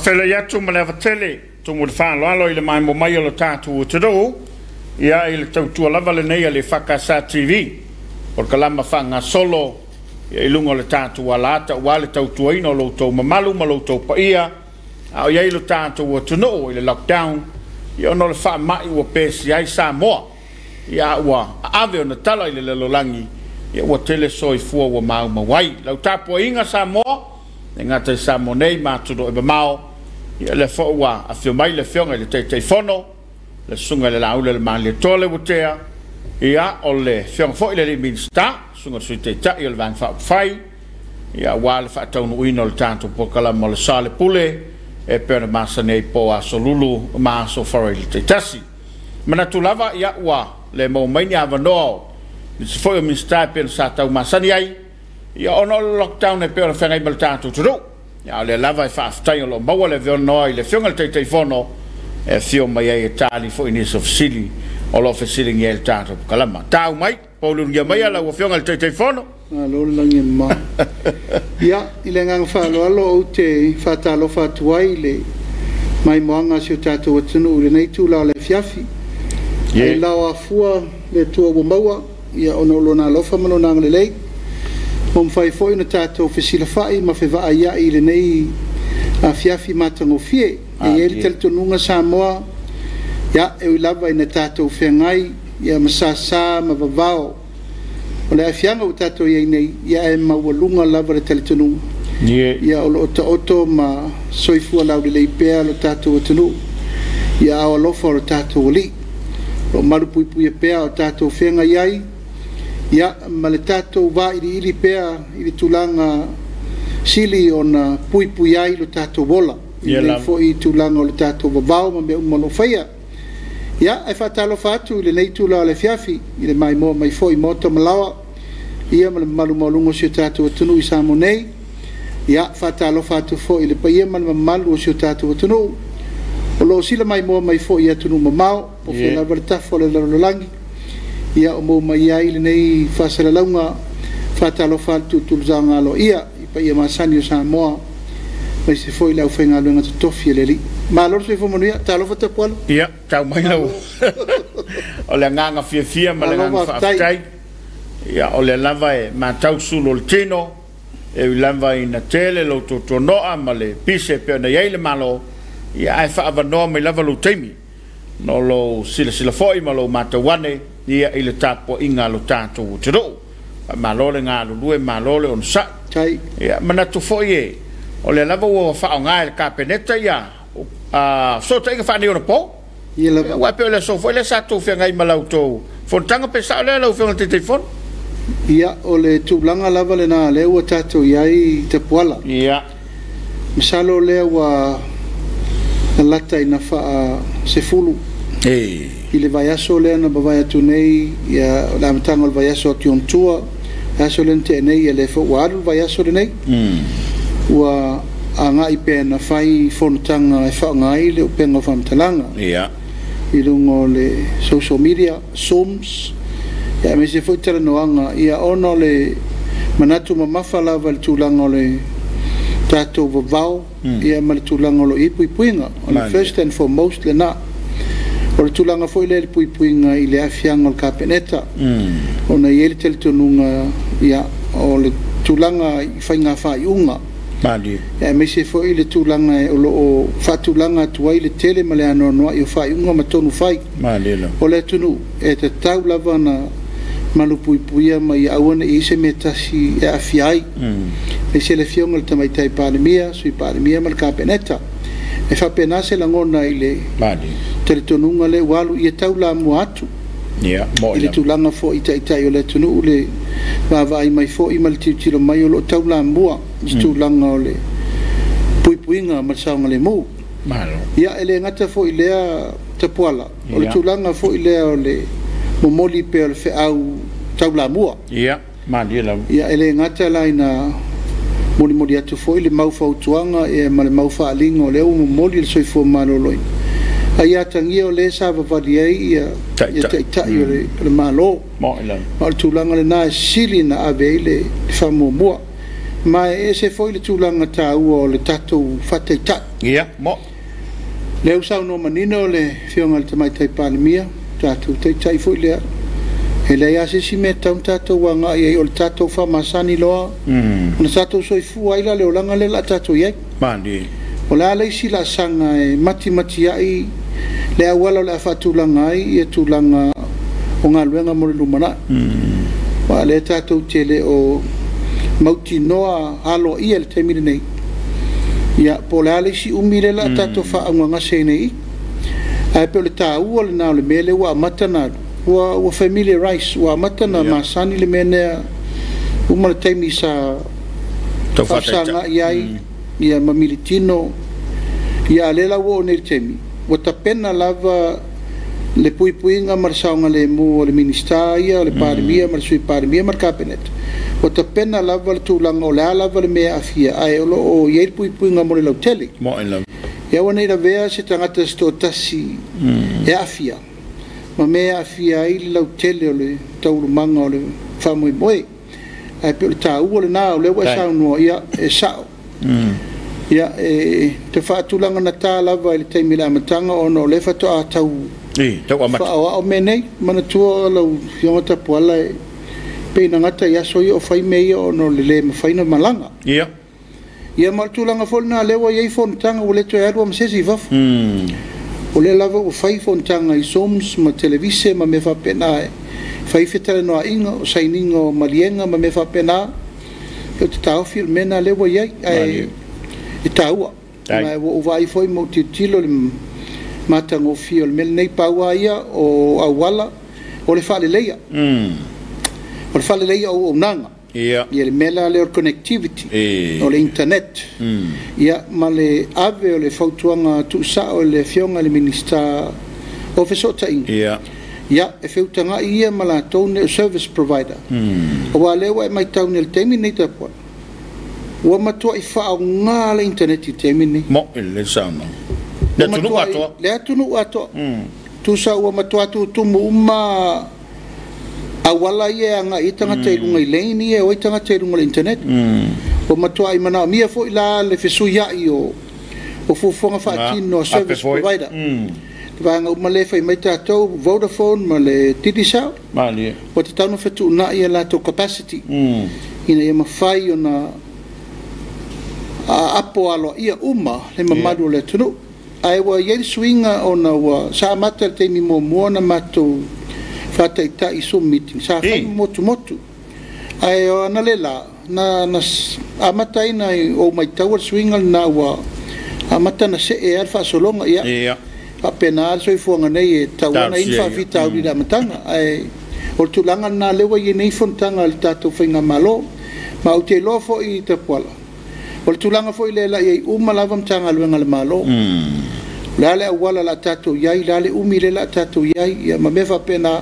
tele ya tu mala tele tu mo fa lo ile mai mo mai lo tatu te do ya ile tu la vale nei le EFKS TV por kalama fanga solo ya ilungo le tatu wala ta wale tu ino lo to mamalu malo to pa ia au ya ile tatu to no ile lockdown ya no le fa mai wo pesi ai Samoa ya wa ave na tala ile lo langi ya wa tele soi fu wa mau mawai lo tapo inga Samoa ngata Samoa nei ma tu do e mau ya le fo wa a fio mai le fionga le te fono le sunga le laule le man le tole butea ya ole fiong fo ile minsta sunga su te ta il van fa fai ya wa le fa tonu ino le tanto po kala mo le Soalepule e per masa nei po a solulu ma so for ile te tasi mana tu lava ya wa le mo mai nya vano se fo minsta per sa ta masani ai ya ono lockdown e per fa ngai bel tanto tu ya le lava e fa stai lo ma le ve no le fiong le te fono e fio mai e tali fo inis of silly all of sitting el tato kalama tau mai polun ya mai la fiong le te fono lo langi ma ya ile ngang fa lo te fa ta lo fa tuai le mai moanga si tato watunu le nei tu la le fiafi e la wa fua le tu bombawa ya ono lo na lo fa mo na le lei Mom fai foi na tato fasila fai ma fe va ia ile nei a fiafi matango fie e ele tel tonunga Samoa ya e lava ina tato fengai ya masasa ma vavao ole a fianga o tato ia nei ya e mawalunga lava le tel tonunga ya o oto ma soifua lau le pea lo tato o tonu ya o lo for tato oli lo marupu pu pea o tato fengai ai ya maletato va ili pea ili tulanga sili ona pui ai lo tato bola ile fo I tulanga lo tato vavao ma me mo faia ya ai fatalo fatu le nei tula le fiafi ile mai mo mai foi moto malawa ia malu malungo si tato tunu Samoa nei ya fatalo fatu fo ile pa ia malu si tato tunu o lo sila mai mo mai foi ia tunu mamao o fe la verta fo le langi ia o mo mai ai le nei fasala launga fatalo fatu tulzanga lo ia pa ia masani Samoa mai se foi la fenga lo ngata tofi le li ma lo se fo monia talo fata polo ia tau mai lo o le nganga fia ma le nganga fatai ia o le lava e ma tau sulo le tino e lava ina tele lo to noa ma le pise pe na ia le malo ia ai fa avano mai lava lo temi no lo sila foi ma lo matawane ia ile tapo inga lo tanto tro ma lo le ngalo due ma lo le on sa tai ia mana tu foi o le lava o fa nga le capeneta ia so te fa ni ona po ia la wa pe le so foi le sa tu fe ngai malauto fontanga pe sa le lo fe te telefon ia o le tublanga lava le na le o tato iai te poala ia misalo le wa lata ina fa se fulu ile vai aso le na vai atu nei ia la matanga le vai aso tion tua aso le te nei le fo wa vai aso le nei wa anga ipe na fai fontanga e fa ngai le penga fam talanga ia ilungo le social media soms ya me se foi tera noanga ia ono le manatu mamafa lava le tulanga le tato vavao ia ma le tulanga lo ipuipuinga on first and foremost le na o le tulanga foi le ipuipuinga I le afianga o le kapeneta ona ia le teltonunga ia o le tulanga I fainga faiunga mali ya me se foi le tulanga o lo fatulanga tuai le tele ma le ano no I faiunga ma tonu fai mali o le tunu e te tau lava na malupuipuia mai awana I se metasi e afiai e se le fionga le tamaitai palemia sui palemia ma le kapeneta e fa penase la ngona I le teletonunga le walu I tau la mua atu I le tulanga fo I taitai o le tunu le vavai mai fo I ma le tilo mai o lo tau la mua I tulanga o le puipuinga ma saunga le mu ia ele ngata fo I lea tapuala o le tulanga fo I lea o le momoli pe o le fe au tau la mua ia ia ele ngata la ina moli atu fo I le maufa utuanga e ma le maufa alinga o le u momoli le soifo maloloi ai atangia o le sa vavali ai ia taitai o le malo ma le tulanga le na sili na ave le famomua ma e se foi le tūlanga tā ua o le tātou whatei tā. Ia, mo. Le usau no manino le whionga le tamai tai pālemia, tātou tei tai foi lea. He lei ase si me taun tātou wanga i o le tātou whamasani loa. Ona tātou soi fuaila le olanga le la tātou iai. Mandi. O le alei si la sanga e mati ai le awala le awhatūlanga ai i e tūlanga o ngā luenga mo le lumana. Wa le tātou tele o mauti noa halo ia le temine nei. Ia po le alei si umile la tātou whaangwa ngase nei. Ai pe o le tā ua le nao le mele wa matana wa familiarize wa matana masani le mene uma le taimi sa whasanga iai ia mamilitino ia lela wo ne temi wa tapena lava le puipuinga mar saunga le mu le minista ia le parimia mar sui parimia mar cabinet wa tapena lava le tulanga o la lava le mea afia ai o ia puipuinga mo le lauteli mo en la ia wana ira vea se tangata sto tasi e afia ma mea afia ai le lauteli o le taurumanga o le whamui moe ai pe o le tā ua le nā o le wa saunua ia e sao ia te whaatulanga na tā lava i le teimi la matanga o no le whatoa tau whaoa o menei mana tua lau fionga tapuala e peina ngata ia soi o whai mei o no le mawhaina malanga ia maltulanga folna lewa iei fontanga o le toi arua masesi vafu o le lava o whai fontanga i soms ma televise ma me whapena e whai whetare noa inga o saininga o malienga ma me whapena o te tau fil mena lewa iei e taua ma o vai foi mo titilo le matango fio le mel nei paua ia o awala o le fale leia o le fale leia o nanga ia le mela le connectivity o le internet ia ma le ave o le fautuanga tu sa o le fionga le minista o fesota inga ia e feutanga ia ma la tone service provider o wa lewa e mai taune le temi nei tapua wa matua i whaonga le internet i te mini mo le sauna le tunu ato le tunu ato tu sa wa matua tu tumu uma awala ia anga i tanga te lunga i leini e o i tanga te lunga le internet wa matua i mana mia fo ila le fesu ia i o fufonga whaatino service provider vanga uma le fai mai tātou Vodafone ma le Tidisau o te taunu whetu na ia la to capacity ina ia mawhai o na apo alo ia uma le mamadu le tunu ai wa ye swinga ona wa sa mata te mi mo na mato fata ita i so meeting sa fa motu ai ona le la na amata ina o mai tower swinga na wa amata na se e alfa solonga ia pa penal so i fuanga nei e tawana infa vita uri da matanga ai o tulanga na lewa ye nei fontanga al tato finga malo ma o te lofo i te pola o le tulanga foi le la i uma lava mtanga luenga le malo la le awala la tatou iai la le umi le la tatou iai ia ma me whapena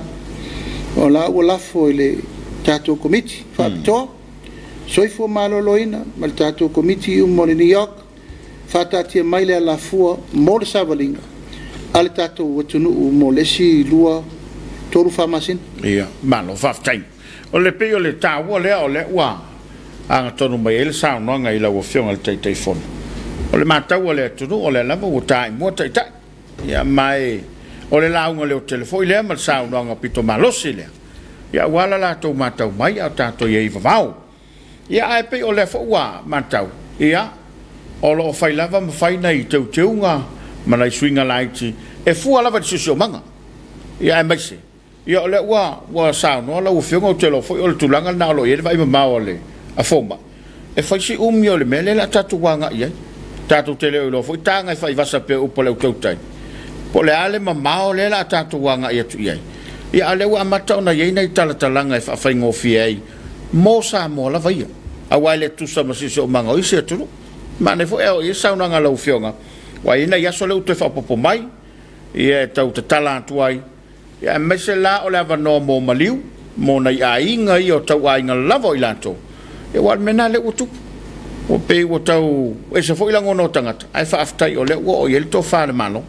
o la ua lafo le tatou komiti whapitoa soifua maloloina ma le tatou komiti mo le New York whatatia mai le alafua mo le savalinga a le tatou watunu mo le si lua toru whamasina ia malo whaftain o le peo le tāua lea o le ua anga tonu mai ele sa no nga ila wo fionga le tai fon o le matau o le tunu o le lava o tai mo tai tai ia mai o le launga le o telefoi le ma sa no nga pito malosi le ia wala la to matau mai a tato ye vavau ia ai pe o le fo wa matau ia o lo fai lava ma fai nei teu nga ma lai swinga laiti e fu lava de sio manga ia mai se ia o le wa sa no la o fionga o telefoi o le tulanga na lo ye vai ma o le a fomba e fai si umio le mele la tatu wanga ia tatu tele lo foi tanga e fai vasa pe o pole o tai po le ale ma mao le la tatu wanga ia tu ia ia ale wa mata ona ia nei tala talanga e fai ngofi ai mo sa mo la vai a wale tu sa masi so manga o se tu ma ne fo e sa una nga lo fionga wa ina ia so le tu fa popo mai ia tau te tala tu ai ia mesela o le va no mo maliu mo na ia inga i o tau ai nga lavo i lanto e wal mena le utu o pe o tau e se foi lango no tangata ai fa aftai o le o ye to fa le malo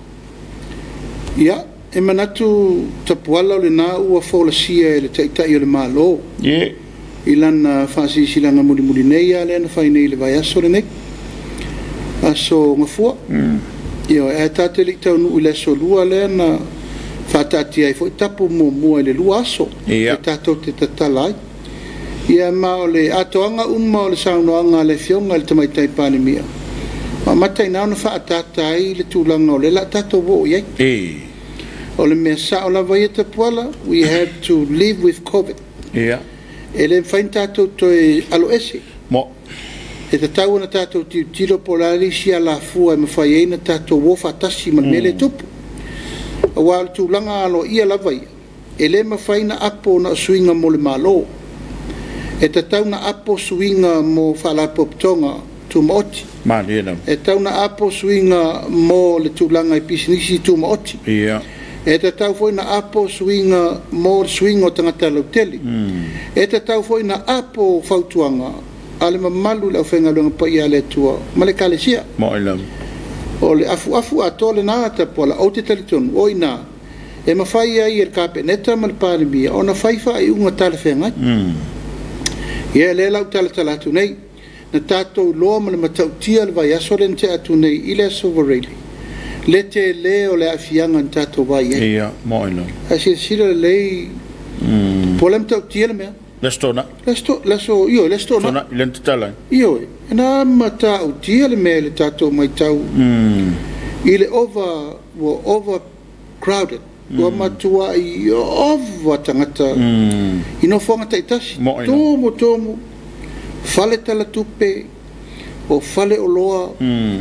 ia e manatu tapuala le na ua folasia e le taitai o le malo Ilana fasi silanga muli nei ale na fai nei le vai aso le nei. Aso ngafua. Io e tate li tau nu ile so lua le na fatati ai foi tapu mo le lua aso. E tato te tatalai. Ia ma le atoanga umma le saunoanga le fionga le tamaitai pane mia. Ma matai na fa tatai le tulanga le la tato wo ye. O le mesa o la vai te pola, we had to live with COVID. Ele fain tato to alo ese. Mo. E te tau na tato tiro polari si ala fua me fai na tato wo fatasi man mele tupu. Awal tulanga alo ia la vai. Ele ma fai na apo na swinga mo le malo. E te tau na apo swinga mo fala poptonga tu maoti. E tau na apo swinga mo le tulanga I pisinisi tu maoti. E te tau foi na apo swinga mo swinga o tangata lauteli. E te tau foi na apo fautuanga. Ale mamalu le ofenga lunga pa ia le tua. Male kalesia. O le afu atole na ata pola o te talitonu. O ina. E mawhai ai er kape neta mal parimia. O na whaifa ai unga tala whengai. Ia le lau tala atu nei. Na tātou loa ma le matau tia le vai aso le te atu nei I le aso vareli. Le te le o le afianga na tātou vai e. Ia, moina. A sira lei. Po le matau tia le mea. Lestona. Io, lestona. Tona, I lente talai. Io, na matau tia le mea le tātou mai tau. I le overcrowded. Wa matua I ova tangata. I no fonga taitasi. Tomo. Fale tala tupe. O fale o loa.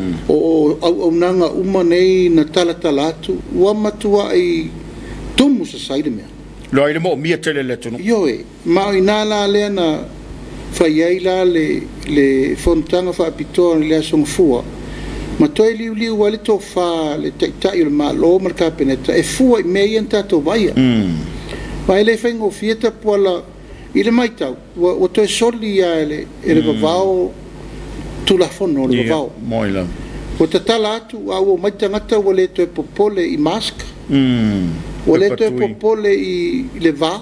O nanga uma nei na tala atu. Wa matua I tumu sa saide mea. Loa I le mo mia tele le tunu. Io ma ina la lea na whaiai la le fontanga wha apitoa le asong fua. Ma toi liu wale to fa le taitai le ma lo mar kapeneta e fua I mei en tato vaia. Ma ele whaingo fieta poala I le maitau. Wa toi soli a ele vavao tulafono le vavao. Moila. Wa tatala atu a o maitangata wale toi popole I mask. Wale toi popole I le va.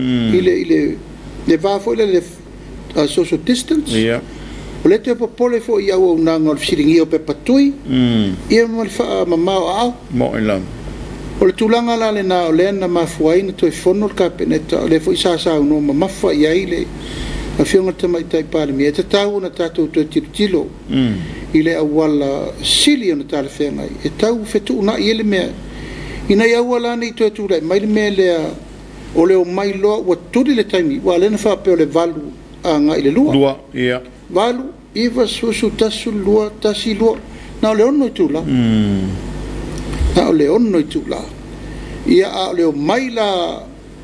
Le va foi le social distance. O le te popole fo I au nanga o siringi o pe patui. Ia malfa mamao au. Moila. O le tulanga la le na o le na mafuai na toi fono le kapeneta. O le fo isa sa no mafa I ai le. A fionga tamaitai palemi. E te tau na tatou to tilo. I le awala sili o na tala whengai. E tau fetu una I ele mea. Ina ia wala nei to tu mai le mea lea. O le o mai loa wa turi le taimi. Wa le na wha pe o le valu a nga I le lua. Lua, ia. Valu, iwa susu tasu lua, tasi lua. Na o le ono I tula. Na o le ono I tula. Ia a le o mai la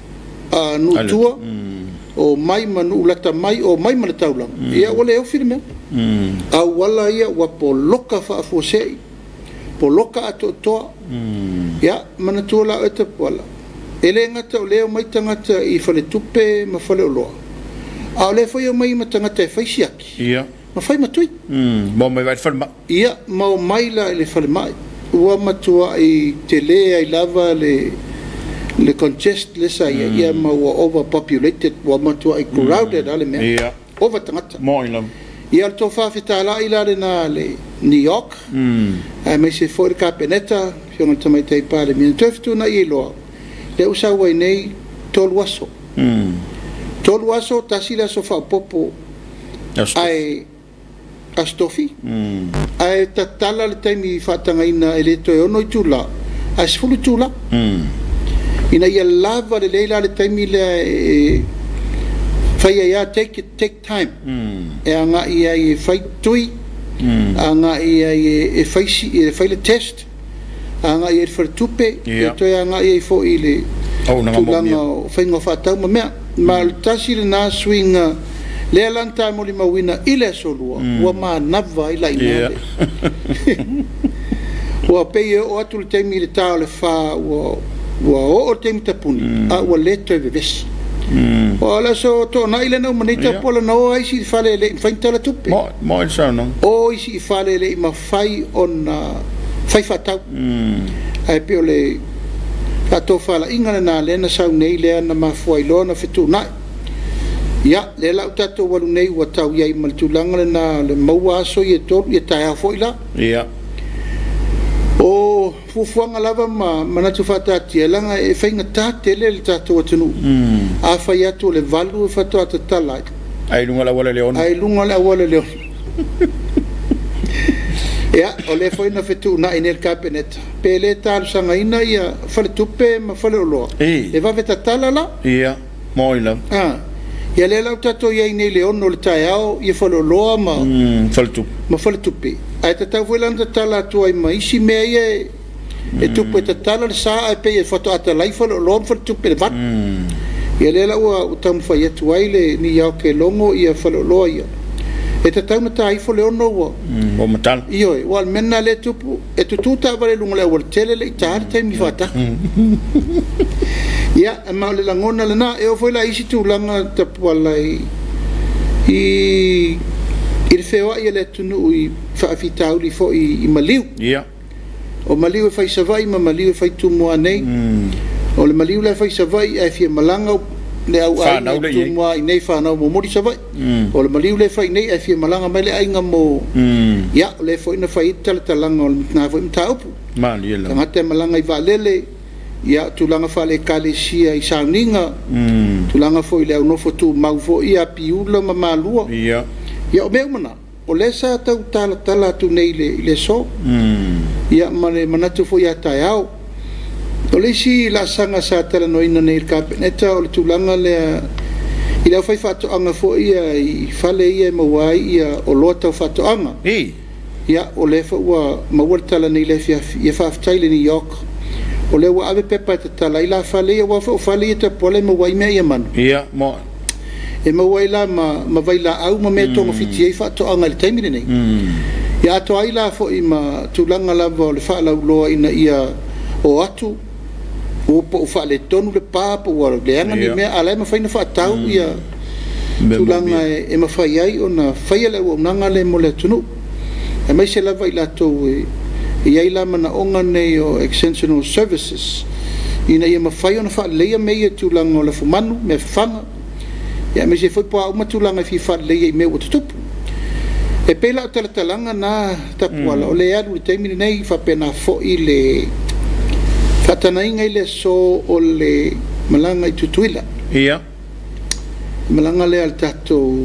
nutua. O mai manu lata mai, o mai mana taulang. Ia o le o firme. A wala ia wa po loka wha afosei. Po loka ato toa. Ia, mana tua la eta poala. Ele ngata o leo mai tangata I whale tupe ma whale o loa. A o le whai o mai ma tangata e whaisiaki. Ia. Ma whai matui. Mo mai vai whale mai. Ia, ma o mai la ele whale mai. Ua matua I te lea I lava le congest le sa ia ma ua overpopulated. Ua matua I crowded ale mea. Ia. Over tangata. Mo ilam. Ia le tō whawhetala I la na le New York. Ai mai se fōre kapeneta. Fionga tamaitai pāle mina. Tōwhitu na I loa. Le usawa I nei tolu aso. Tolu aso tasi le aso whapopo. Ai astofi. Ai tatala le taimi whatanga ina e le toi ono I tula. Ai sifulu tula. Ina ia lava le leila le taimi le whaia ia take time. E anga ia I whai tui. Anga ia I whai le test. Anga ia I whartupe. E toi anga ia I fo I le tulanga o whainga whatau ma mea. Ma tasi le nā swinga le alanta mo li mawina I le solua. Ua maa nava I lai mea. Ua pei o atu le teimi le tau le wha ua o teimi tapuni. A ua le toi vevesi. O ala so to na ile na manita pola no ai si fale le faintala tupe. Mo il sono. O si fale le ma fai on fai fatau. Ai pe le ato fala ingana na le na sau nei le na ma foi lo na fitu na. ia le la tato walu nei wa tau ia mal tulanga na le maua so ye to ye ta fo ila ia o fufuanga lava mana tu fata tielanga e fainga ta tele le tato tunu a fa ia to le valu fa to tala ai lunga la wala leon ia o le foi na fetu na inel cabinet pele tal sanga ina ia fa tupe ma fa lo e va veta tala la ia moila ia le la tato ia nei leon no le taiao ia fa lo ma fa tupe ai tata volanda tala tu ai mai si me e tupe tala le sa pe e foto ata lai fa lo fa tupe va ia le la o tam fa ia tu ai le ni ia ke longo ia fa lo ia e te tau na tai fo le ono wa o matal io wal menna le tupu e tuta vale lunga le wal tele le tar te mi fata ia ma le langona le na e o foi la isi tu langa te wala i feo ia le tunu i fa fitau li fo i maliu ia o maliu e fai savai ma maliu e fai tu mo nei o le maliu le fai savai e fi malanga le au ai tu mo i nei fa na mo mori savai o le maliu le fai nei e fi malanga mai le ainga mo ia le foi na fai talanga o na foi mta upu mali la ngate malanga i valele ia tulanga fa le kalesia i sauninga tulanga foi le no fotu mau fo ia piula ma malua ia ia o meu mana o le sa tau tala tu nei le so ia mane manatu foi ata au o le si la sanga sa tala no ina nei kapeta o le tulanga le ila fai fato anga fo ia i fale ia mawai ia o lota fato anga ia o le fa wa mawal tala nei le fia ia fa taile New York o le wa ave pepa tala ila fale ia wa fale te pole mawai me ia man ia mo e mawai la ma vai la au ma me tonga fiti e fato anga le taimi nei ia to ai la fo i ma tulanga la vo le fa la loa ina ia o atu o po fa le tonu le papa o le anga ni me ala ma faina fa tau ia tulanga e ma fai ai ona fai le o nanga le mo le tunu e mai se la vai la to e ai la mana onga nei o extensional services ina ia ma fai ona fa le me ia tulanga o le fumanu me fanga ia me se foi po uma tulanga fi fa le me o tupu e pela talanga na tapuala o le alu te mi nei fa pena fo i le fatana inga ile so o le malanga i tutuila ia malanga le al tato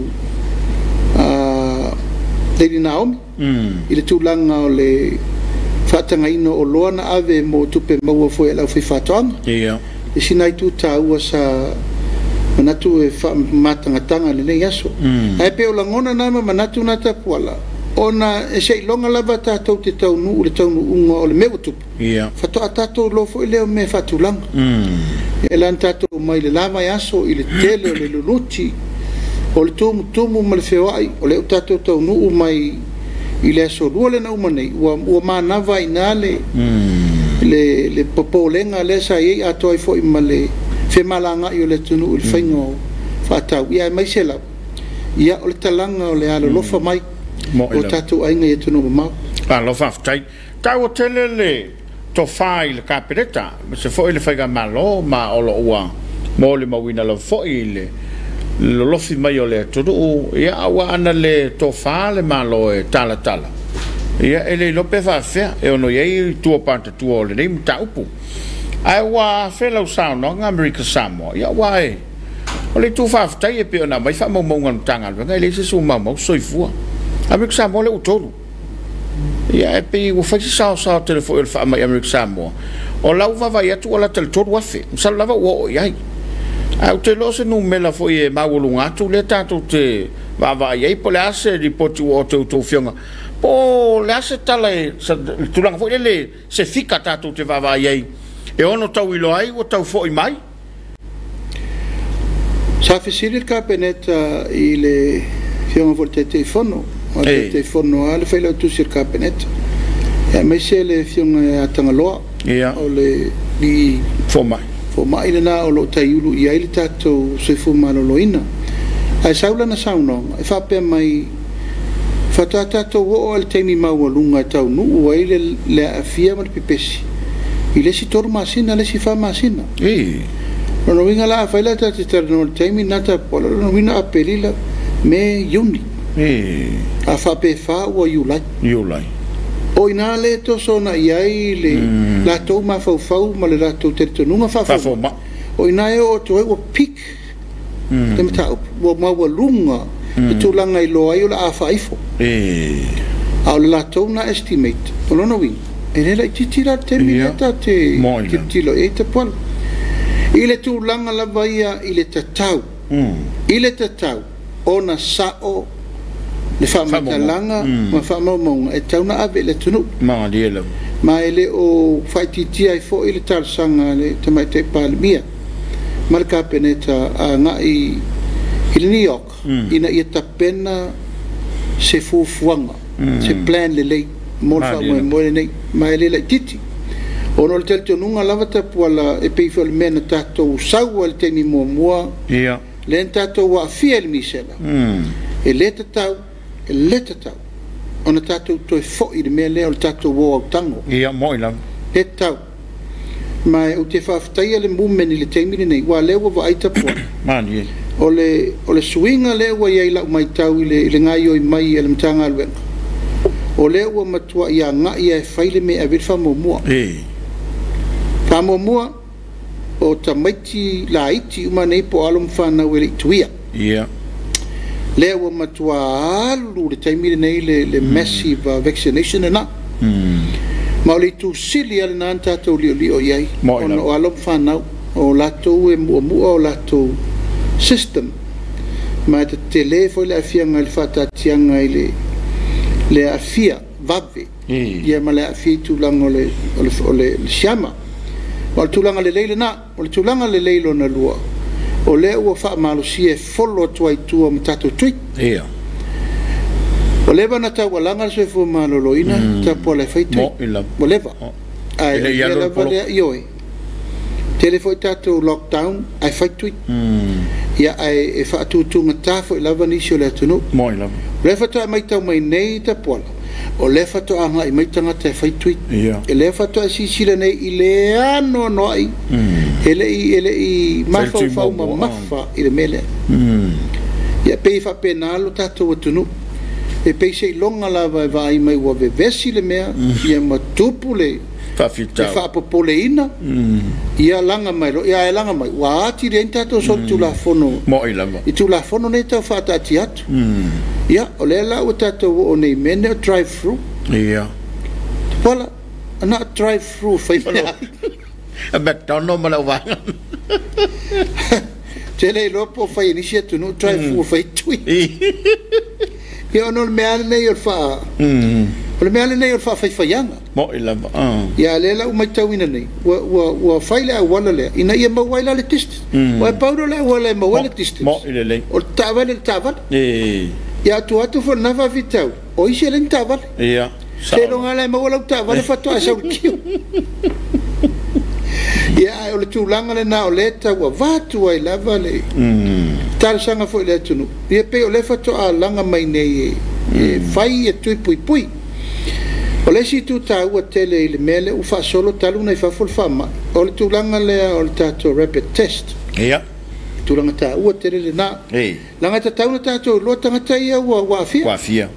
Lady Naomi ile tulanga o le fatanga ino o loana ave mo tupe maua foi la fi fatanga ia e sinai tu taua sa manatu e fa matanga tanga le nei aso ai pe o langona na manatu na tapuala ona e sei longa lava tatou te taunu le taunu unga o le meu tupu ia fato atatou lo fo leo me fatulanga e lan tatou mai le lama aso i le tele o le luluti o le tumu ma le feoai o le tatou taunu mai i le aso lua le na umanei ua manava ina le popolenga le sa iei ato ai fo i ma le femalanga i o le tunu o le faingo fatau ia mai se la ia o le talanga o le alo lofa mai o tatou ainga e tunu mau lo fa tai tau tele le to fai le kapeta se foi le faiga malo ma o lo ua mo le mawina lo foi le lo fi mai o le tunu ia wa ana le to fa le malo e tala ia ele lo pe fa fe e ono ye tu parte tu o le nem taupu ai wa fe lo sa no America Samoa ia wa e o le tu fa tai e pe na mai fa mo ngan tanga nga le se su ma mo soifua America Samoa le utolu ia e pe o fa sa telefone el fa mai America Samoa o la uva vai atu ola tel todo wafe sa lava o ia au te lo se no me la foi ma wolunga tu le tato te va ia po la se di poti o to fionga po la se tale tu lang foi le se fica tato te va ia e ono tau ilo ai o tau foi mai sa fisile il capeneta il fionga volte telefono o le telefono al fai lo tu sul capeneta e mai se le fionga a tangaloa o le di mai le na o lo taiulu ia ile tato se fuma lo loina ai saula na sauno e fa pe mai fa tato o al temi mau lunga tau nu o ile le afia mal pipesi ile si tor masina le si fa masina no winga la faila ta te no taimi nata pola no winga apelila me yuni a fa pe fa o you like o ina le to sona iai le la to ma fau ma le la to te nunga fa o ina e o to o pik te mata o ma o lunga tu langa I lo ai la fa ifo au la to na estimate o no win e le titira te minata te tilo e te pol ile tu langa la vaia ile tatau ona sao le fa matalanga ma fa mo e tauna ave le tunu ma dielo ma ele o faititi ai fo ile tal sanga le te mai te palmia marka peneta a ngai il New York ina ia tapena se fuanga se plan le mo fa mo nei ma ele le titi ono le telto nunga lava tapu ala e pei fo le mena tato sau al temi mo le tato wa fiel misela e le tatau ona tato to fo I me le o tato wo tango mo ila le tau mai o te faftai le mumeni le temi nei wa le wa ai tapu mani o le swinga le wa ia la mai tau le ngai o mai le mtanga le o le wa matua ia nga ia faile me a virfa mo Samoa o tamaiti la iti uma nei po alum fana wele tuia le wa matua alu le taimire nei le massive vaccination na ma le tu sili al nan tato li o yai o alum fana o lato e mo o lato system ma te telefo le afia ngal fata tianga le afia vave ia ma le afia tu langole le shama o tulanga le leile na o tulanga le leilo na lua o le o fa malo si e follow to ai tu o matato tweet o leva na ta walanga se fo malo loina ta po le fai tweet o leva ai le leva le yoi telefone tato lockdown ai fai tweet ia ai e fa tu ngata fo lava ni sio le tunu mo ila le fa ta mai ta mai nei ta pola o le fa to anga I mai tanga te fai tweet e le fa to si sile nei I le ano no ai ele I mafa mafa I le mele ia pe fa penalo tato tunu e pe se longa lava vai mai wa vesi le mea ia matupule fa fita fa popoleina ia langa mai wa ati re tato so tu la fono mo ila I tu la fono nei ta fa ta tiat ia o le la o tato o nei mene drive through ia wala ana drive through fa a McDonald's ma la wa tele lopo fa inicia tu no drive through fa tui ia no me nei o fa o le mea le nei o fa yanga mo ila ia le la mai tawina nei wa faile a wala le ina ia mawaila le tist wa paulo le wala mawaila tist mo ile le o taval ia tu atu fo na va vitau o ise le taval ia se lo ngala mawala taval fa to asa kiu ia o le tulanga le na o le ta wa vatu ai lava le tal sanga fo le tunu ia pe o le fa to a langa mai nei fai e tui pui o le si tu ta ua tele I le mele u fa solo talu nei fa fama o le tulanga le o le tato rapid test ia tulanga ta ua tele le na langa ta tauna tato lo tanga ia wa afia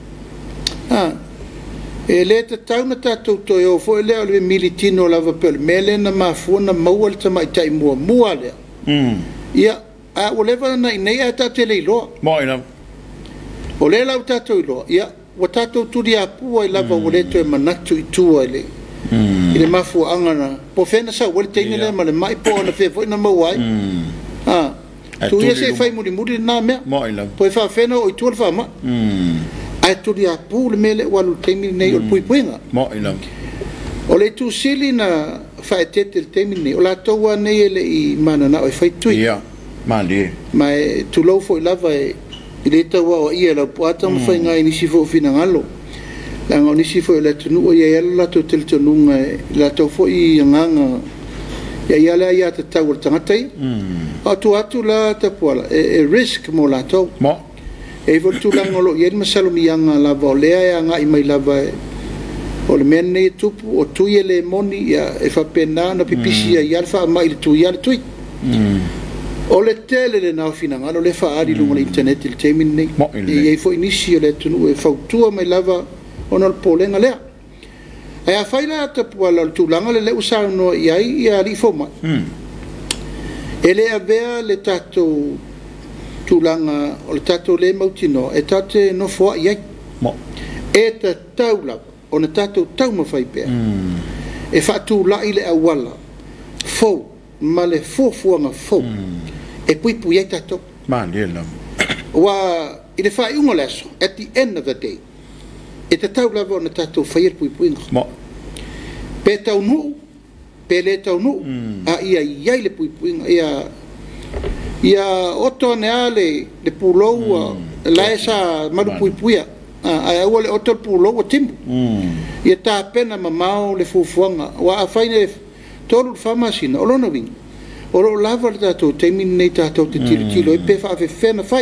e le ta tauna tato to yo fo le o le militino lava pel mele na mafuna maua le tama itai mua le ia a o leva na nei ata tele lo mo ina o le lau tato lo ia wa tato turi a pua I lava o le to e manatu I tua I le mafu angana po fena sa wale teine le ma le mai po na fefo ina mawai tu ia se fai muri na mea po e fa fena o I tua le fa ma ai turi a pu le mele walu teine nei o pui puinga o le tu sili na fa etete le teine nei o la toa nei le I mana na o fai tui ma e tu lau fo I lava I le taua o ia lau puata ma whai ngai nisi fo fina ngalo. Langa o nisi fo I le tunu o ia la to tel tununga la to fo I nganga ia la ia te tau o tangatai. Atu la tapuala e risk mo la tau. E fo tu langa lo ia masalo mianga lava o lea ia ngai mai lava o le mene tupu o tui le moni ia e fa pena na pipisi ia fa mai le tui ia le tui. O le tele le nao finanga, lo le whaari lunga le internet le te min nei. E fo inisi o le tunu e whautua mai lava ona le polenga lea. E a whaila tapua la tūlanga le usau no iai i a li fo mai. E le a vea le tatou tūlanga o le tatou le mautino e tate no fua iai. E ta tau lava, o na tatou tau mawhai pea. E whaatu lai le awala, fau, ma le fuafuanga fau. E pui ai tatou. Wa i le whai unga leso, at the end of the day, e te tau lava o na tatou whaia pui inga. Pe tau nuu, pe le tau nuu, a ia iai le pui inga, ia oto nea le puloua, la esa maru puia, a ua le oto le puloua timbu. Ia tā pena mamao le fuafuanga, wa a whaine tolu le whamasina, o lona winga. O lo lava le tātou teimini nei tātou te tilo e pe whaafewhena whai.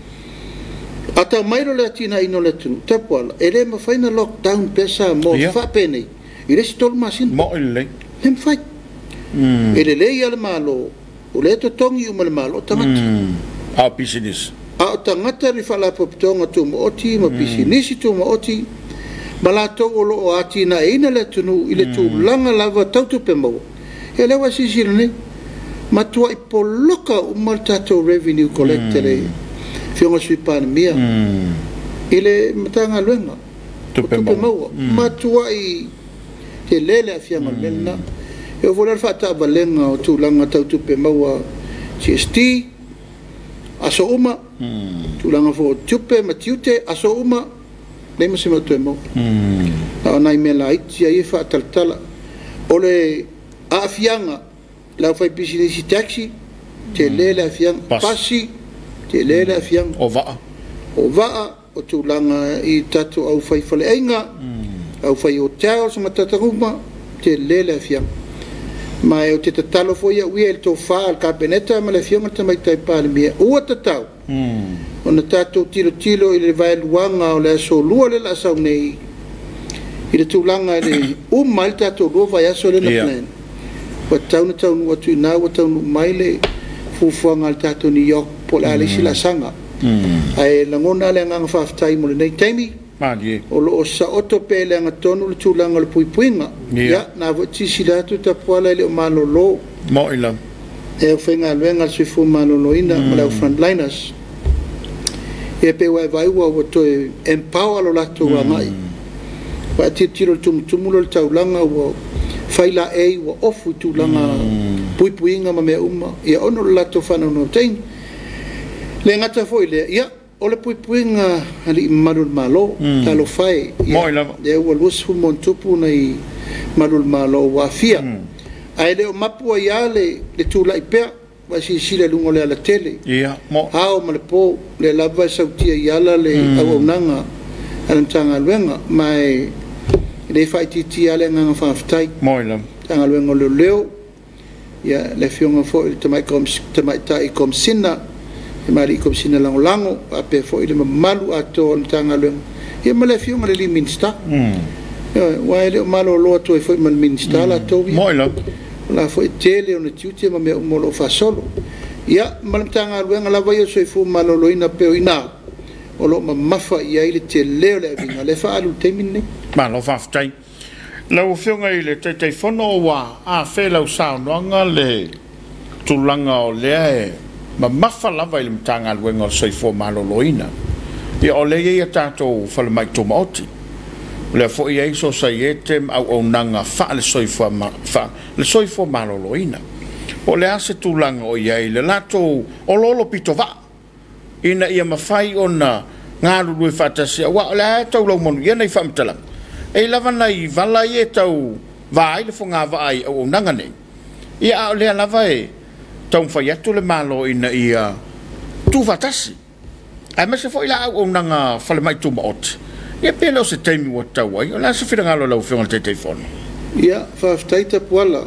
A tau mairo le atina ino le tunu, tapuala, e le ma whaina lockdown pesa mo whaapenei. I resi tolu masina. Mo i le. Le ma whai. E le lei ale malo, o le to tongi uma le malo, tangata. A pisinis. A o tangata ri whala popitonga tu mo oti, ma pisinisi tu mo oti, ma la tau o lo o atina e ina le tunu, i le tu langa lava tautu pe maua. E lewa sisira nei. Matua i poloka umal tatou revenue collector e fionga sui pandemia. I le matanga luenga. Tupe maua. Matua i te lele a fianga lena. E o voler whata avalenga o tūlanga tau tupe maua CST, aso uma, tūlanga fo tupe matiute, aso uma, leima se matua maua. O nai mela iti a i whaataltala. O le a fianga, la fai pisinisi taxi, te lele a fiang pasi, te lele a fiang o vaa. O vaa, o tūlanga i tatu au fai whaleinga, au fai hotel sa matataruma, te lele a fiang. Mai o te tatalo foi a uia il tō wha al kabineta, ma le fionga tamai tai pāle mea. Ua tatau. O na tātou tilo i le vai luanga o le aso lua le la sau nei. I le tūlanga le umail tātou lua vai aso le na plan. Wa taunu atu ina wa taunu maile fufuanga al tatou New York po la alisi la sanga. Ai langona le nganga whaftai mo le nei taimi. O lo o sa oto pe le anga tonu le tūlanga le puipuinga. Ya, na wati si datu tapuala le o malolo. Mo ila. E o whenga luenga sui fu malolo ina, ma lau frontliners. E pe wai vai ua wato e empower lo lato wa mai. Wa tiro le tumulo le taulanga ua faila e ua ofu tūlanga puipuinga ma mea uma. Ia ono le lato whanau no tein. Le ngata foi le, ia, o le puipuinga ali marul malo, talo fai. Moi lava. E ua luas hu montupu nei marul malo wa fia. Ai leo mapua ia le tūla i pea, wa si sile lungo le ala tele. Ia, mo. Hao ma le po, le lava e sautia i ala le au nanga, alantanga luenga, mai le fai titi ale nganga whaftai. Moi lava. Tanga luenga leo, ia le fionga fo i tamai ta i kom sina, e mari i kom sina lango, a pe fo i le malu ato on tanga luenga. Ia ma le fionga le li minsta. Wa e leo malo loa to e fo i man minsta la tobi. Moi lava. La foi tele ona tiute ma me mo lo fa solo ia maltanga luenga la vai so fu malolo ina pe ina o lo mafa ia ile tele le vinga le fa alu temine ma lo fa ftai la fionga ile te fono wa a fe la usau no nga le tulanga o le ma mafa la vai mtanga luenga so fu malolo ina ia o le ia tato fa le mai tomati le fo ia so saiete au nanga fa le soifo fa le soifo maloloina o le ase tulanga o ia le lato o lolo pitova ina ia mafai ona ngalu lui fatasi wa le tau lo monu ia nei famtala e lava nei vala ia tau vai le fonga vai au nanga nei ia le lava e tau fa ia tu le malo ina ia tu fatasi ai ma se fo ila au nanga fa le mai tu maot ia pelo se taimi wa tawai o la se fira ngalo lau fionga te telefone ia fa ftaita puala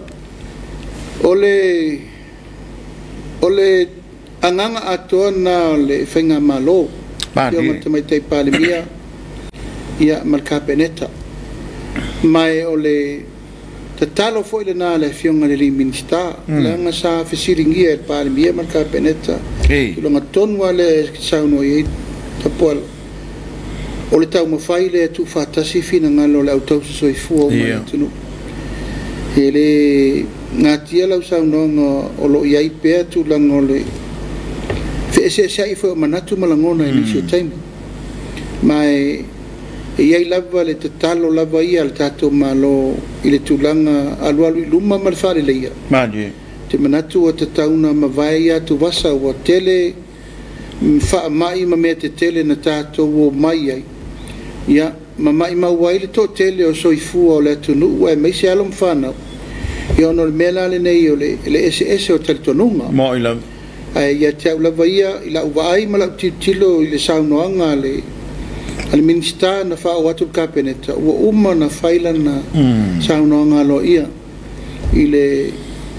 ole anganga atoa na le whenga malo ia matamai te palimia ia malka peneta mai ole te talo foi le na le fionga le minister la nga sa fisilingi e pale mia marka peneta lo nga tonwa le sauno e tapol o le tau mawhai le tu whatasi fina ngalo le autau sa soifua o mai tunu e le ngā tia lau sauno o lo iai pēr tu lango le wheese sai fo manatu malangona e nisio taimi mai iai lava le te talo lava ia le tato malo i le tūlanga alualu i luma ma le whare leia te manatu o te tauna ma vai ia tu wasa o tele wha mai ma mea te tele na tato o mai ai ia ma mai mauai le to tele o soifua o le atunu ua e meise alom whanau i ono le mea lale nei o le SS o tali tonunga mo i lau ia te au lava ia i la uwa ai ma lau tilo i le saunoanga le minister na wha o atu kapeneta ua uma na whaila na saunoanga lo ia i le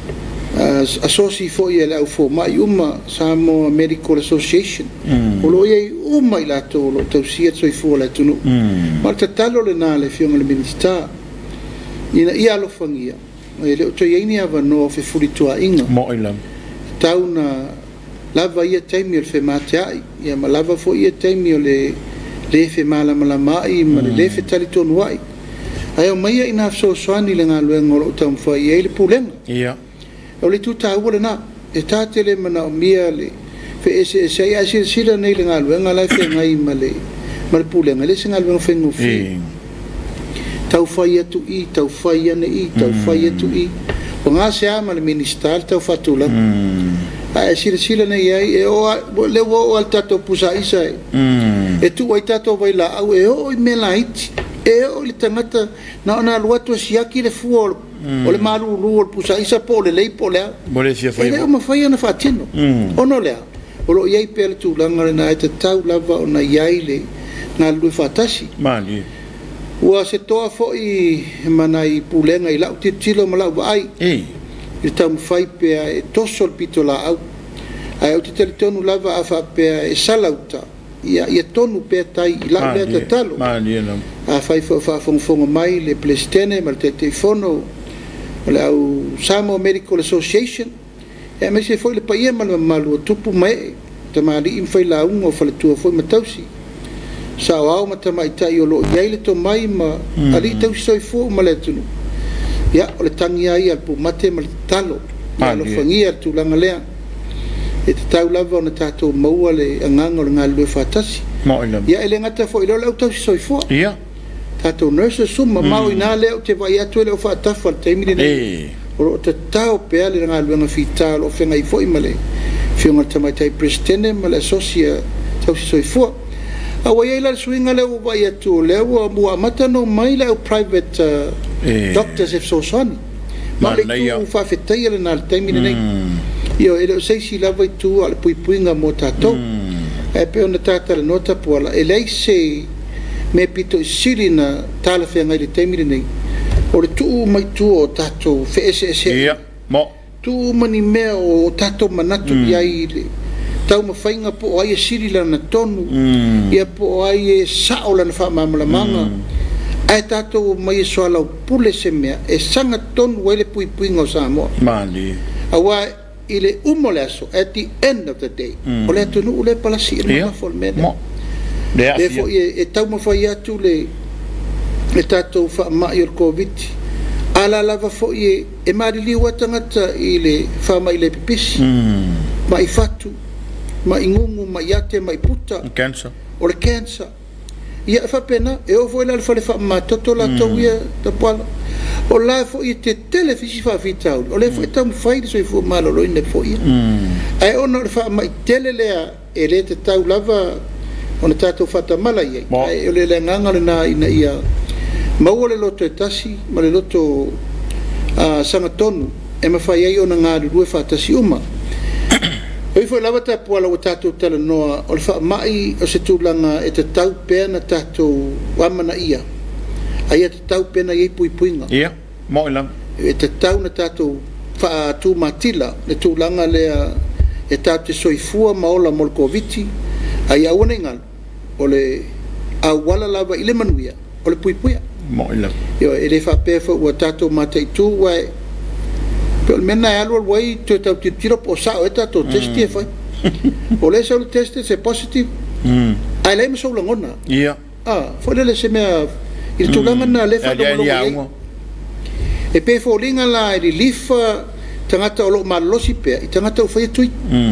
asosi fo ia le au fo mai uma Samoa Medical Association o lo ia uma i lato lo tausia tsoi fo le tunu ma te talo le na le fionga le minister ina ia lo fangia e le to ia ni ava no fe furitua inga mo ila tau na lava ia taimi o le fe matai ia ma lava fo ia taimi o le fe mala mai ma le fe tali tonu ai ai o mai ina so soani le ngalo ngolo tam fa ia le pulenga ia o le tuta ua na e tatele mana o mia le fe ese ia sila nei le ngalo ngala fe ngai ma le pulenga le ngalo fe ngufi tau fai atu i tau fai ane i tau fai atu i o ngā se ama le minister tau fatula a sila nei ai e o le o al tato pusa isa e tu ai tato vai la au e o i mela iti e o le tangata na ona luato siaki le fuol o le malu lu o pusa isa po le lei po le e le o mawhai ana whatino ono lea o lo iai pele tu langa na e te tau lava o na iai le ngā lui whatasi ua se toa fo i mana i pulenga i lau tilo ma lau ai i tau mwhai pea e tosol pito la au ai au te talitonu lava a wha pea e salauta ia tonu pea tai i lau lea te talo a whai whafonga mai le plestene ma le te fono le au Samoa Medical Association e me se foi le paia ma le malu tupu mai te maari im whai la unga o whale tua foi matausi sa au mata mai tai o lo iai le to mai ma ali tau soi fo ma le tunu ia o le tangi ai al pu mate ma le talo ia lo fangia tu langa lea e te tau lava o na tato maua le anganga o le ngā lue whatasi ia ele ngata fo ilo lau tau soi fo ia tato nurse suma mau ina leo te vai atu ele o whatafa le taimine nei o lo te tau pea le ngā lue nga whita lo whenga i fo i male whionga tamai tai prestene ma le asosia tau soi fo awa ia ila swinga leo vai atu leo mua matano mai leo private doctors if so son ma le tu fa fetai le na taimine nei io ele sei si lava tu al puipuinga mo tato e pe ona tata le nota pola ele sei me pito silina tala fe ngai le taimine nei o le tu mai tu o tato fss ia mo tu mani me o tato manatu ai le tau mawhainga po ai e siri lana tonu ia po ai e sao lana whamamalamanga ai tatou mai e soalau pule se mea e sanga tonu wele puipuinga o Samoa awa i le umo le aso at the end of the day o le atunu ule palasi e mafol mena le fo e tau mawhai atu le tatou whamai o COVID ala lava fo e marili watangata i le whamai le pipisi mai fatu ma ingungu ma yate ma puta cancer o le cancer ia fa pena e o foi la fale fa ma toto la toia ta pala o la fo i te televisi fa vita o le fo tam fai so fo malo lo ine fo ia ai ono fa ma tele le e le te tau lava ona tato fata mala ia ai o le nganga na ina ia ma o le loto tasi ma le loto sanga tonu e ma fai ai ona nga due fata si uma oi foi lava ta pola o tato tele noa o le fa mai o se tulanga e te tau pena tato wamana ia ai te tau pena ia puipuinga ia mo ila e te tau na tato fa tu matila le tulanga le e tato soifua maola mol koviti ai a una ingal o le a wala lava ile manuia o le puipuia mo ila yo ele fa pe fo wa tato mate tu wa pe mena alo wai to ta tiro po sa o tato testi fa o le so test se positive ai le so lo ngona ia fo le se me il tu langa na le fa do lo e pe fo linga la i lifa tangata o lo malosi pe tangata o fa tu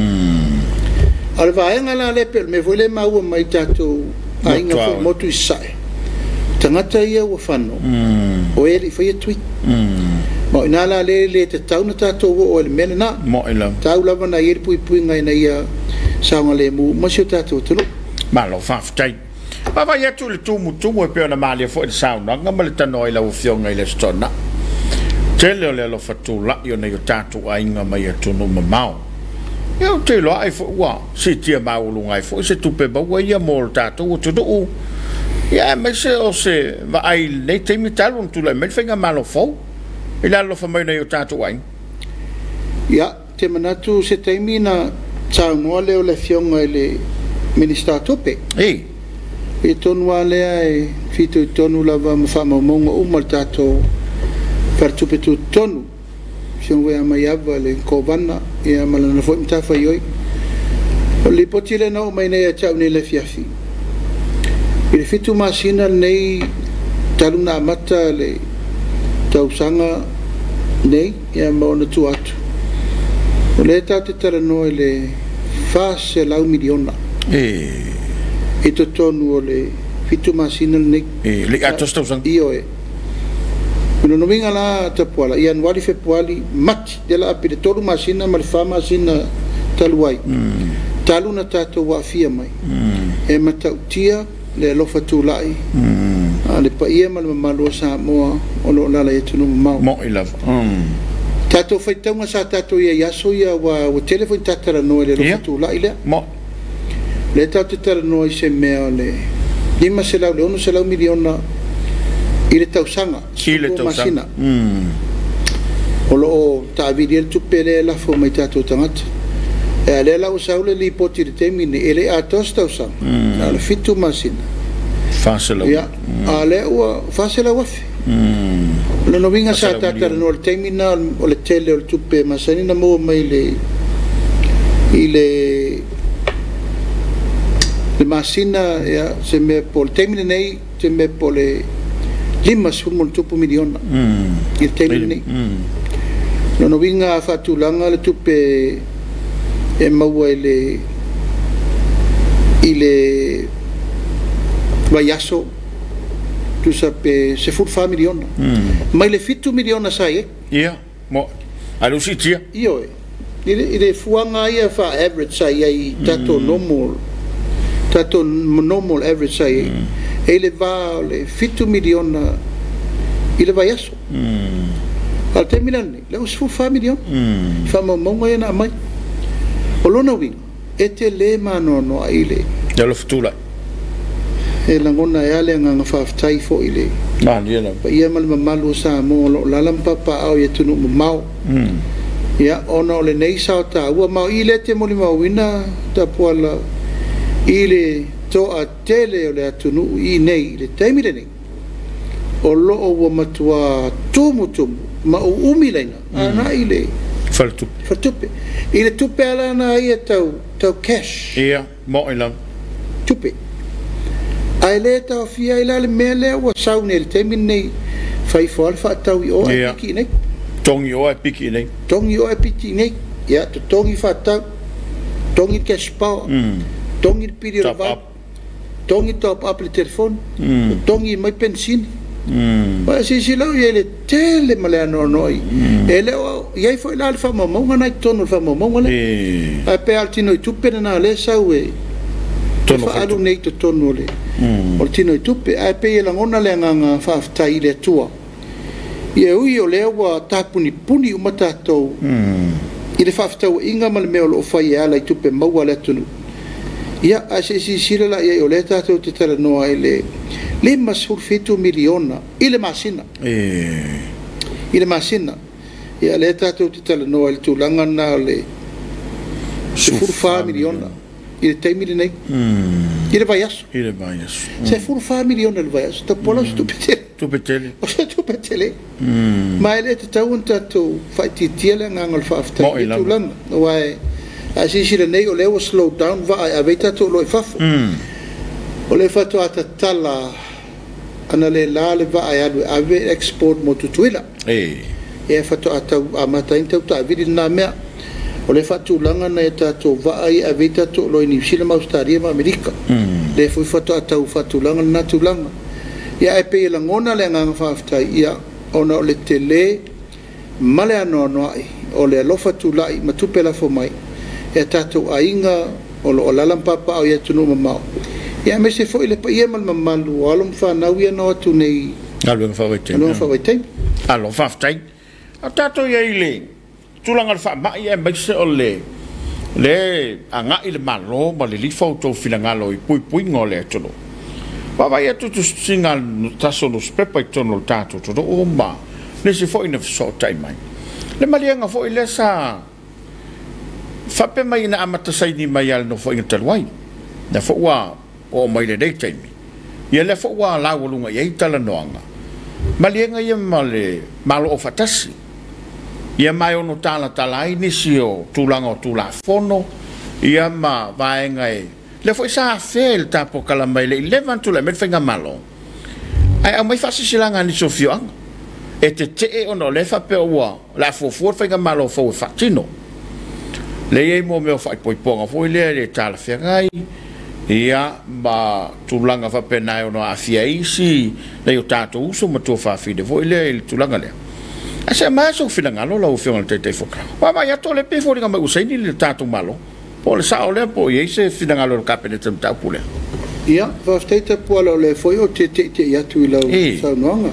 al vaenga la le pe me vole ma o mai tato ai nga fo motu sai tangata ia o fano o ele fa tu mo ina la le te tau na tato o le mena mo ila tau lava na ia pui ngai na ia saunga le mu mo si tato tulu ma lo fa ftai pa va ia tu le tu e pe na mali fo il sauna nga ma le tano ila o fio ngai le stona tele le lo fatu la yo na yo tato ai nga mai tu no mamau yo te lo ai fo wa si ti ma u lungai fo se tu pe ba wa ia mo tato o tu do ya ma se o se va ai le te mi tal un tu le me fenga malo fo ila lo fa mai na yo tato ai ya te manatu se te mina tau noa leo le fionga le minister tope e tonu alea e fito i tonu lava mawhama monga umal tato partupe tu tonu fiong wea mai ava le kovana e amalana fo imtafa ioi o li poti le nao mai nei a tau nei le fiafi i le fitu masina nei taluna amata le tausanga nei e amaona tu atu o le tau te tara noe le fase lau miliona e to tonu o le fitu masina nei le atos tausanga iyo Uno no vinga la tapuala i anuali februari mati de la api de tolu masina ma le fa masina taluai talu na tato wa fia mai e matautia le alofa tulai le paia ma le mamalo Samoa o lo lala e tunu mau mo i lava tato faitaunga sa tato ia yaso ia wa telefoni tatara noe le alofa tulai le mo le tato tatara noe se mea le lima se lau le ono se lau miliona i le tausanga masina o loo taavili ele tupe le lafo mai tatou tagata e a le lau sau le lipoti le temine e le atos tausanga a le fitu masina faselau a le ua faselau afe le novinga sa tatara no le temina o le tele o le tupe masanina mo mai le i le masina se me po le temine nei se me po le lima sumul tupu miliona il temini no vinga fatulanga le tupe e maua ile vayaso tu sape se fut miliona mai le fitu miliona sai mo alusitia io ile fuanga ia fa average sai ai tato normal average sai ele va le fitu miliona ile vai aso al terminale le us fu miliona fa monga ina mai olona wi ete le mano no ile ya lo futula e la ngona ya le nga fa tai fo ile ma ni la pa ia mal malu sa mo la lam papa au ye tunu mau ya ona le nei sa ta ua mau ile te mo ma wina ta pola ile to a tele o le atunu i nei le taimire nei o loo wa matua tumu ma o umileina ana ile faltupe ile tupe ala na ia tau cash mo ila tupe ai le tau fia ila le mele wa saune le taimire nei fai fo alfa tau i o a piki nei tongi o a piki nei ya to tongi fa tau tongi cash power tongi piri rava tongi top up le telefone tongi mai pensin pa si lo ele tele male no ele ia foi la alfa mo na tono fa mo le a pe altino tupe na le saue tono fa alu nei to tono le altino tupe a pe la ngona le nga fa tai le tua ia ui o le wa tapuni puni o matato ile fa tau inga mal me o fa ia la tupe mo le tunu ia a se sila la ia o le tatou te tala noa ele lima fitu miliona ile masina ia le tatou te tala noa le tulaga na le miliona ile taimile nei ile vai aso se miliona le vai aso tapola stupete tupetele. O se tupetele. Mai le te tau un tatu whaititia le ngangol whaaftai. E tūlanga. Wai, a sisi le nei o lewa slow down wa a veita tu loi whafu. O le whatu ata tala ana le la le wa a alu a ve export mo tutuila. E whatu ata a matain tau ta vidi nā mea. O le whatūlanga na e tātou vaai a veita tō loi New Zealand Australia ma Amerika. Le fui whatūatau whatūlanga na tūlanga. Ia e pei la ngona le nganga whaaftai ia ona o le te le male anoa noai o le alofa tūlai ma tupela fo mai. Ia tātou ainga o lo lalampapa au ia tunu mamau. Ia me se fo ile pa ia mal mamalu o alum whanau ia noa tu nei. Alum whawaitai. Alum whaaftai. A tātou ia ile. Tulanga le whaamai e maise o le anga i le malo ma le lifau tau finangalo i pui ngō le atono. Wawai atu tu singa taso no spepa i tono le tātou tono o ma le se fo ina fiso tai mai. Le malianga fo i le sa whape mai ina amatasai ni mai al no fo inga taluai. Na fo ua o mai le dei taimi. Ia le fo ua lawalunga i eitala noanga. Malianga ia ma le malo o fatasi. Ia mai ono tala ai nisi o tūlanga o tūla fono. Ia ma vaenga e. Le fo isa fel tapo kalamai le 11 tula me whainga malo. Ai au mai whasisilanga ni sofioanga. E te ono le whape ua. La fuafuat whainga malo o fau e whatino. Le ei mo meo whaipoiponga. Fo i le tala whengai. Ia ma tūlanga whape nai ono a fia isi. Le o tātou uso ma tō whawhide. Fo i le tūlanga lea. Asa mai so finangalo la ufiona te foka. Wa mai ato le pe fori ngama usaini le tatu malo. Po le sao le po ye se finangalo le kapene tem tapule. Ia, va steta po le foi o te ia tu la sa noanga.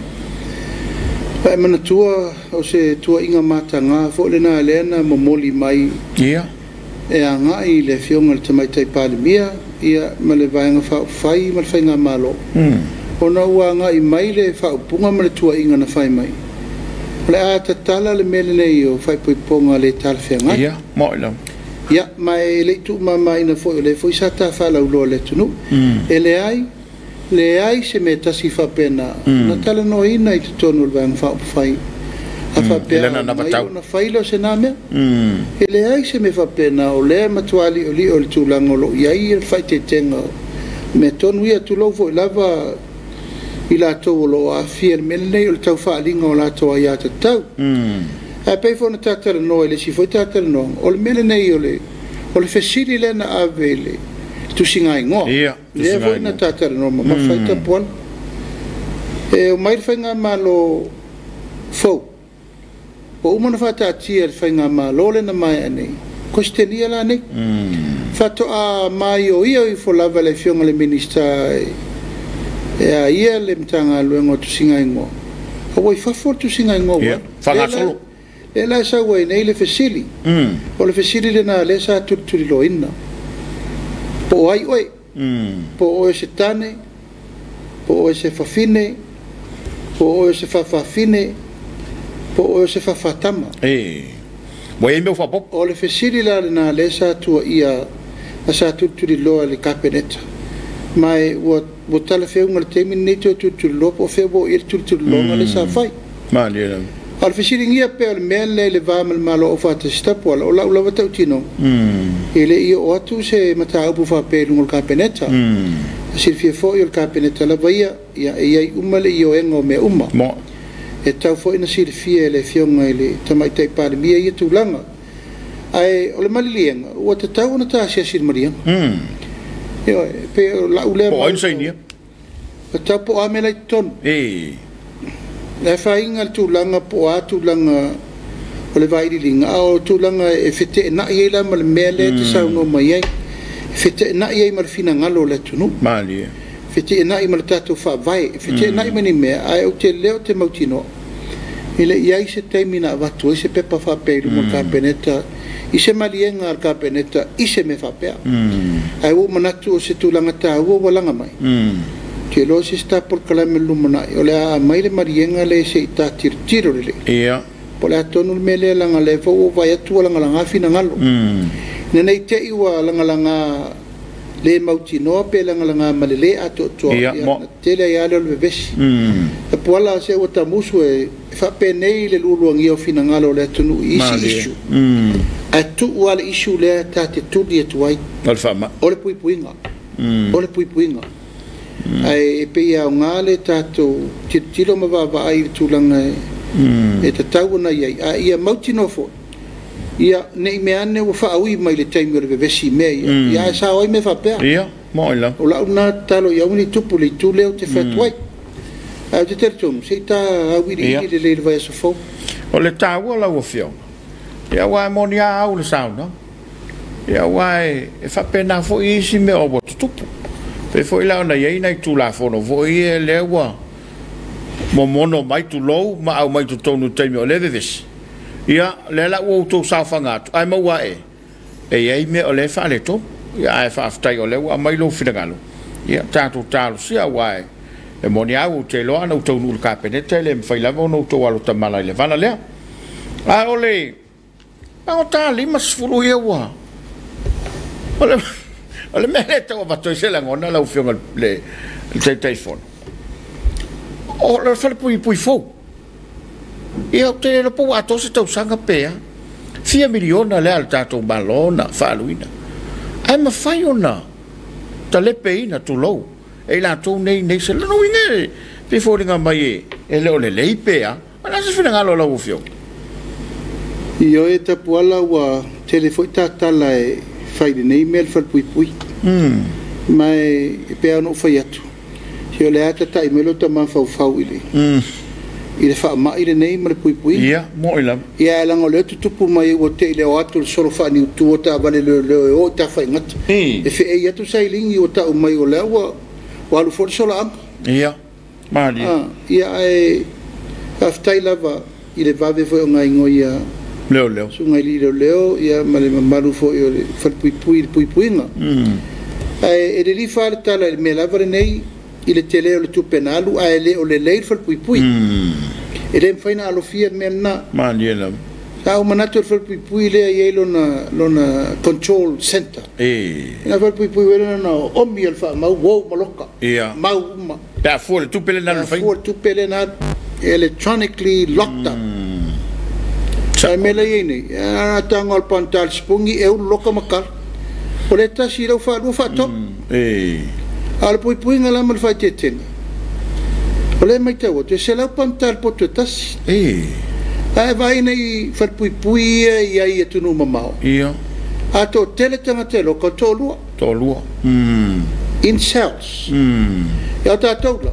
Pa mana tua o se tua inga matanga fo le na lena momoli mai. Ia. E anga i le fiona le mai tai palimia, ia male vainga fa fai mal fainga malo. Ona uanga i mai le fa punga male tua inga na fai mai. Le a tala le mele nei o fai poiponga le tal whenga. Ia, moila. Ia, mai le tu mama ina foi, le foi sa ta whala uloa le tunu. E le ai se me tasi whapena. Na tala no ina i te tonu le vang whai. A whapea mai o na whailo se nā mea. E le ai se me whapena o le matuali o li o le tūlanga lo iai e whai te tenga. Me tonu ia tu lau foi lava i la tau lo a fiel mele o le tau whaalinga o la tau a ia tau. A pei fona tātara noa le si foi tātara noa. O le mele nei o le whesiri le na ave le tu singa ingoa. Ia, tu singa ingoa. Le na tātara noa ma whai tapuan. E o mai whai ngā malo fau. O umana whatatia whai ngā malo le na mai anei. Kostenia la nei. Whato a mai o ia i fo lava le fionga le minista e a ia le mtanga luengo tu singa ingoa. A wai whafo tu singa ingoa. Ia, whangasolo. E la sa wai nei le whesili. O le whesili le na le sa tuturi lo ina. Po ai oi. Po oe se tane. Po oe se whawhine. Po oe se whawhine. Po oe se whawhatama. Wai e meu whapok. O le whesili la le na le sa tua ia a sa tuturi loa le kapeneta. Mai wo tala feunga le teimi nei tu lopo febo ir tu longa le sa fai. Ma le. Al fisiringia pe al mele le vamal malo o fata stapo o la ula wata utino. Ele I o atu se mata upu fa pe lungo kapeneta. Sir fie fo il kapeneta la vaia ia ia umale I o engo me umma. Mo. E tau fo ina sir fie le fionga ile tamai tai pare mia ia tu langa. Ai o le malilienga o te tau na ta sir maria. Yo, pe la ule po insainia. Ta po amela ton. La fainga tu langa po atu langa o le vai linga o tu langa e fete na ye la mal mele te sa no mai. Fete na ye mal fina ngalo le tunu. Mali. Fete na I mal tatu fa vai. Fete na I mani me ai o te leo te mautino. Ile ia se termina va tu se pepa fa pe mo kapeneta. I se malienga al kapeneta I se me fa pe. Ai o manatu o se tu langa ta o langa mai. Ke lo se sta por kala me lumana o le a mai le marienga le se ta tiro le. Ia. Po le tonu mele langa le fo o vai atu langa langa fina ngalo. Ne nei te iwa langa le mauti no pe langa malele ato to ya tele ya le bes po la se o tamusu e fa pe nei le luangi o finangalo le tunu isi atu wal issue le tate tudi et wai al fama ole puipuinga ai pe ya ngale tato tilo ma va ai tulanga e tau na ia mauti no fo ia nei me ane o fa ui mai le taimi o le vesi me ia sa oi me fa pe ia moila o la una talo ia uni tupu le tu leo te fatuai a te tertum se ta awiri le vai so fo o le tau la o fio ia wa monia au le sauna ia wa e fa pena fo isi me o tupu pe fo ila na ia ina tu la fo no vo ia le wa mono mai tu lo ma au mai tu tonu taimi o le vesi ia le la o to sa fanga ai mo wa e ai me o le fa le to ia ai fa aftai o le wa mai lo finagalo ia tatu talo sia wa e monia o te lo ana to nu ka pe te le fa la no to alo tamala le vana le a ole a ta lima sfulu ia wa ole me le to va to se la ngona la ufio le telephone o le fa pui fo ia te le po ato se tau sanga pea 4 miliona le al tato balona faluina ai ma fai ona ta le peina tu lo e la tu nei se no winge pe fo ringa mai e le ole le pea ana se fina ngalo la ufio io e te puala wa telefoi ta la e fai nei mail fal pui mai pea no fai atu io le ata ta imelo ta ma fau ile ile fa ma ile nei ma pui ia mo ila ia la ngole tupu mai o te ile o atu solo fa ni tu o ta vale le o ta fa ngat e fe ia tu sai lingi o ta o mai o le wa lu for solo am ia mali ia e aftai lava ile va ve fo ngai ngoia leo su ngai leo ia male malu fo e fa pui nga e de li fa ta la me lava nei ile tele o le tu penalu a ele o le leil fal pui e le faina alo fia menna maniela ta o manato fal pui le ye lona control center ina fal pui wena na o mi al fa ma wo maloka ma ta fo tu pele na fa fo tu pele na electronically locked up sai mele yeni ana tangol pantal spungi e un loka makar o le ta sira fa to al pui ngala mal fa teten ole mai te o te sela pantal poto tas ai vai nei far pui ia ia tu no mamao a to tele tanga te lo ko tolua in cells ya ta tola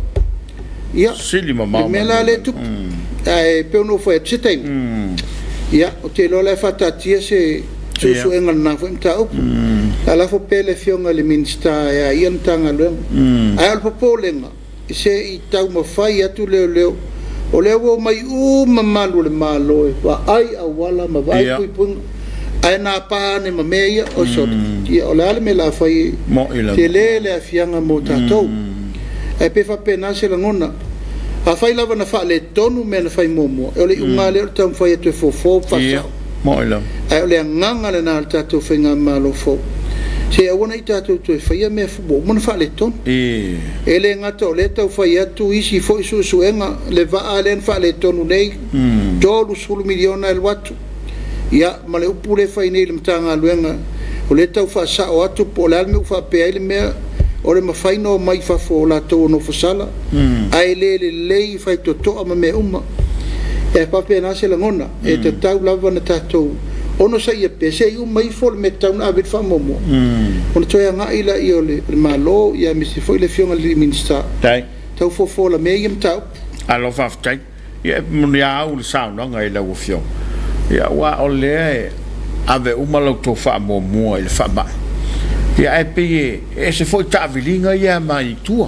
ia sili mamao me la le tu ai pe no foi teten ia o te lo le fa ta tia se su engal na fo ta op ala fo pele fionga le minsta ya ian tanga le ai al popolenga se I tau ma fai atu leo o leo mai mamalu le malo e wa ai a wala ma vai pui ai na pa ne ma meia o so ia o le me la fai te le afianga mo tatou e pe fa pena se la ngona a fai lava na fa le tonu me na fai momo o le unga le tam fai atu fo fa moila ai le nganga le na tatou fenga malo fo se a wona I tatou to fai me fo mo na fa le ton ele ngato le tau fai atu isi fo su enga le va alen fa le tonu nei dolu sul miliona el watu ia ma le upule fai nei le mtanga luenga o le tau fa sa o atu po le me fa pe ele me o le mafai no mai fa fo la to no fo sala ai le fai to ma me e pa pena se la ngona e te tau lava na tatou ono sa ia pese I mai fol me tau na abit fa momo ono toia nga ila I ole malo ia misi foi le fionga li minsta tau fo la me im tau alo fa tai ia munia au le sound nga ila o fio ia wa ole ave lo to fa momo il fa ba ia e pe e se foi tavilinga ia mai tua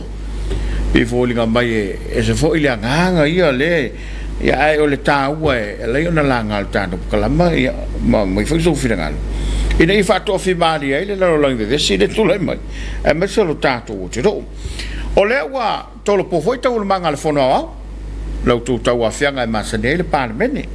e volinga mai e se foi le nga ia le ia ai o le taua e lei ona langa al tano kalama ia mai foi so finangalo ina I fa to fi mari ai le lo lang de si de tu le mai e me se lo tato o tiro o le wa to lo po foi tau manga le fono a lo tu tau a fianga ma se le parmene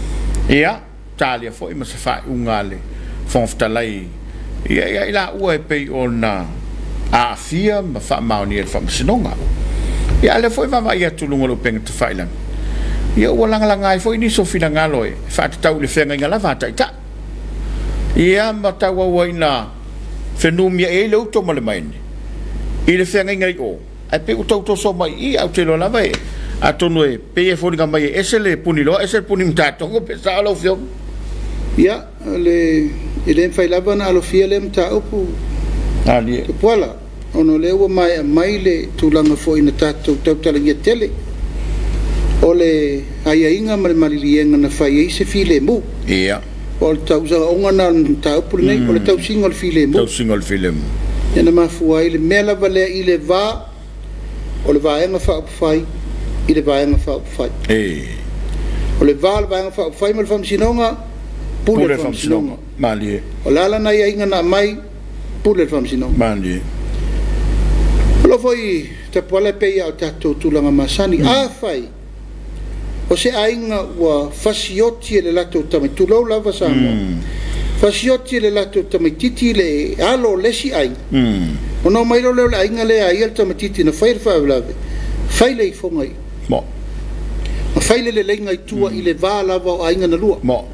ia talia foi ma se fa ungale fonfta lai ia la ua pe ona a fia ma fa maoni e fa sinonga ia le foi mama ia tulungo lo peng te failan ia walanga foi ni so fina ngalo e fa tau le fenga ngala va ta ia ma tawa waina fenumia e le uto male mai i le fenga ngai o ai pe uto so mai i au te lo lava e atonu e pe e foni mai esele punilo esele punim tato ko pe sa lo fio ia le ele fai lava na lo fia le mta upu ali te pola ono le wa mai le tulanga foi na tato tau tala ia tele ole ai inga malilienga na fai se file mu ia o tau za onga na tau upu nei o le tau single file mu tau single film ena mafua ile mela vale ile va o le vaenga fa fai ile vaenga fa fai o le vaenga fa fai mal fam sinonga pule fam sinonga mali o lala na ia inga na mai pule fam sinonga mali lo foi te pole pe ia tato tulanga masani a fai o se ainga wa fasioti le lato tama tulo lava Samoa fasioti le lato tama titi le alo lesi ai o no mai lo le ainga le ai tama titi na fai fa lave fai le fonga mo ma fai le lenga tua i le va lava o ainga na lua mo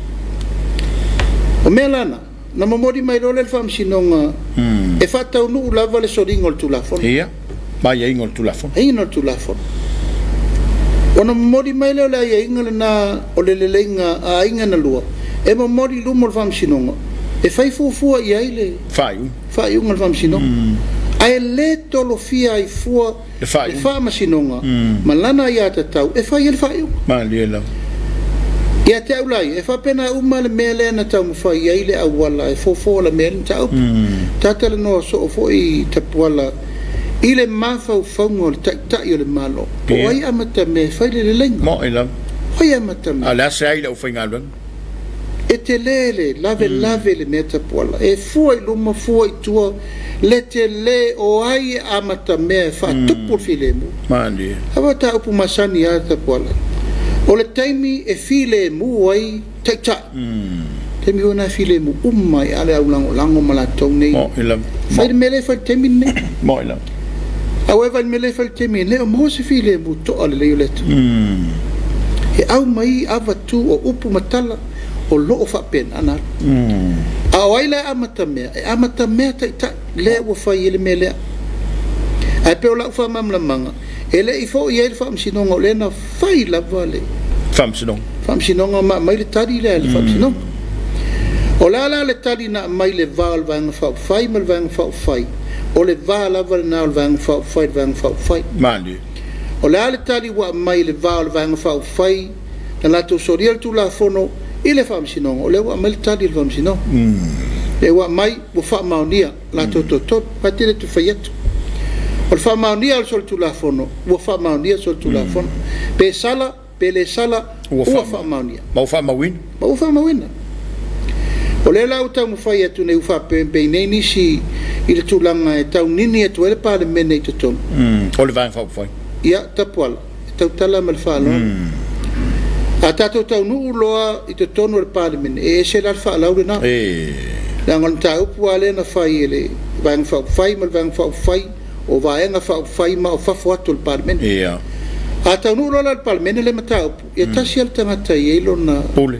o melana na momodi mai lo le fam sinonga e fata unu lava le soringo tu la fon ia mai ingol tu la fon ingol tu la fon ona mori mai le ia inga na o le lenga a inga na lua e mo mori lumo fam sinonga e fai fu ia ile fai un fam sinonga ai le tolo fia ai fu e fa ma sinonga malana ia tau e fai il fai ma le ia te ulai e fa pena uma le mele na tau fai ia ile awala e fo la mele tau tatale no so fo i te pola ile mafa fongo ta yo le malo po ai amata me fai le lenga mo ila ai amata me ala sai le ufinga ben e te lele lave le meta pola e foi luma foi tua le te le o ai amata me fa tupu filemu mandi avata upu masani ata pola o le taimi e file mu ai ta temi ona file mu umai ale au lango malatou nei mo ila fai mele fai temi nei mo ila however mele fai temi le mo se file mu to ale le let e au mai ava tu o upu matala o lo fa pen ana a waila amata me ta le wo fai le mele ai pe ola fa mamla manga ele i fo ia le fam sinonga le na fai la vale fam sinonga ma mai le tadi le fam sinonga o la le tadi na mai le val vang fa fai mal vang fa fai o le val val na vang fa fai mandi o la le tadi wa mai le val vang fa fai na la to soriel tu la fono ile fam sinonga o le wa mai le tadi le fam sinonga e wa mai bu fa maunia la to patile tu faiet o fa maunia sol tu la fono wo fa maunia sol tu la fono pe le sala wo fa maunia ma fa mawin o le la uta mo fai atu nei fa pe nei ni si ile tu langa e tau nini e tu ele pa le mene te ton o le van fa fai ia tapuala tau tala mal fa lo a tatu tau nu loa i te tonu le pa le mene e se la fa la na la ngon tau puale na fai ele van fa fai mal van fa fai o vaenga fa fai ma o fa foto le pa le mene ia a tau nu loa le pa le mene le matau e tasi al tangata i elo na pule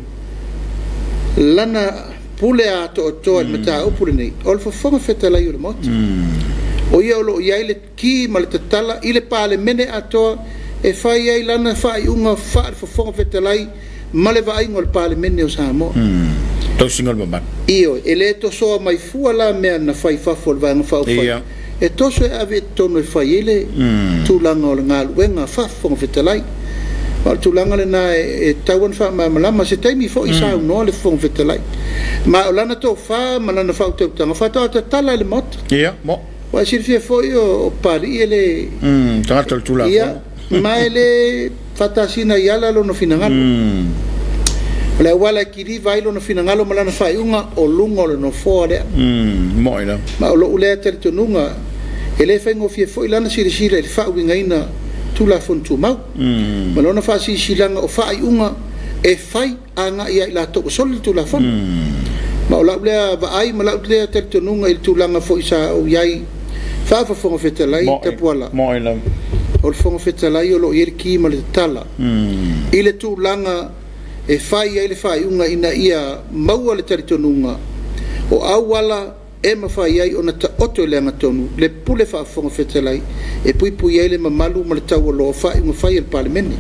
lana pule a to mata upule nei ol fo fonga feta la yule mot o ia lo ia ile ki mal tala ile pale mene ato e fai ai lana fai unga fa fo fonga feta lai male va ai ngol pale mene o Samoa to singol mama io ele to so mai fu ala me na fai fa fo va fa fa e to so ave to no fai ile tu la ngol ngal wenga fa fonga feta lai al tu langa le na e tauan fa ma se taimi fo isa no le fon vetelai ma lana to fa ma lana fa to tanga fa to tala le mot ia mo wa sirfie fo o pari ele tanga tu la ia ma ele fatasina yala lo no finangalo le wala kiri vai lo no finangalo ma lana fa unga o lungo lo no fo le mo ina ma lo ule tel to nunga ele fengo fie fo lana sirire le fa winga ina tu la fon tu mau malona fa si silanga o fa unga e fai anga ia la to sol tu la fon ma ola le va ai ma la le tel tu nunga il tu langa fo isa o yai fa fonga fetalai te puala mo ila o fonga fetalai o lo yerki ma le tala ile tu langa e fai ile fai unga ina ia maua le taritonunga o awala e mafai ai ona ta oto le ngatonu le pule fa fonga fetalai e pui ele mamalu ma le tau lo fai unga fai il parlamenti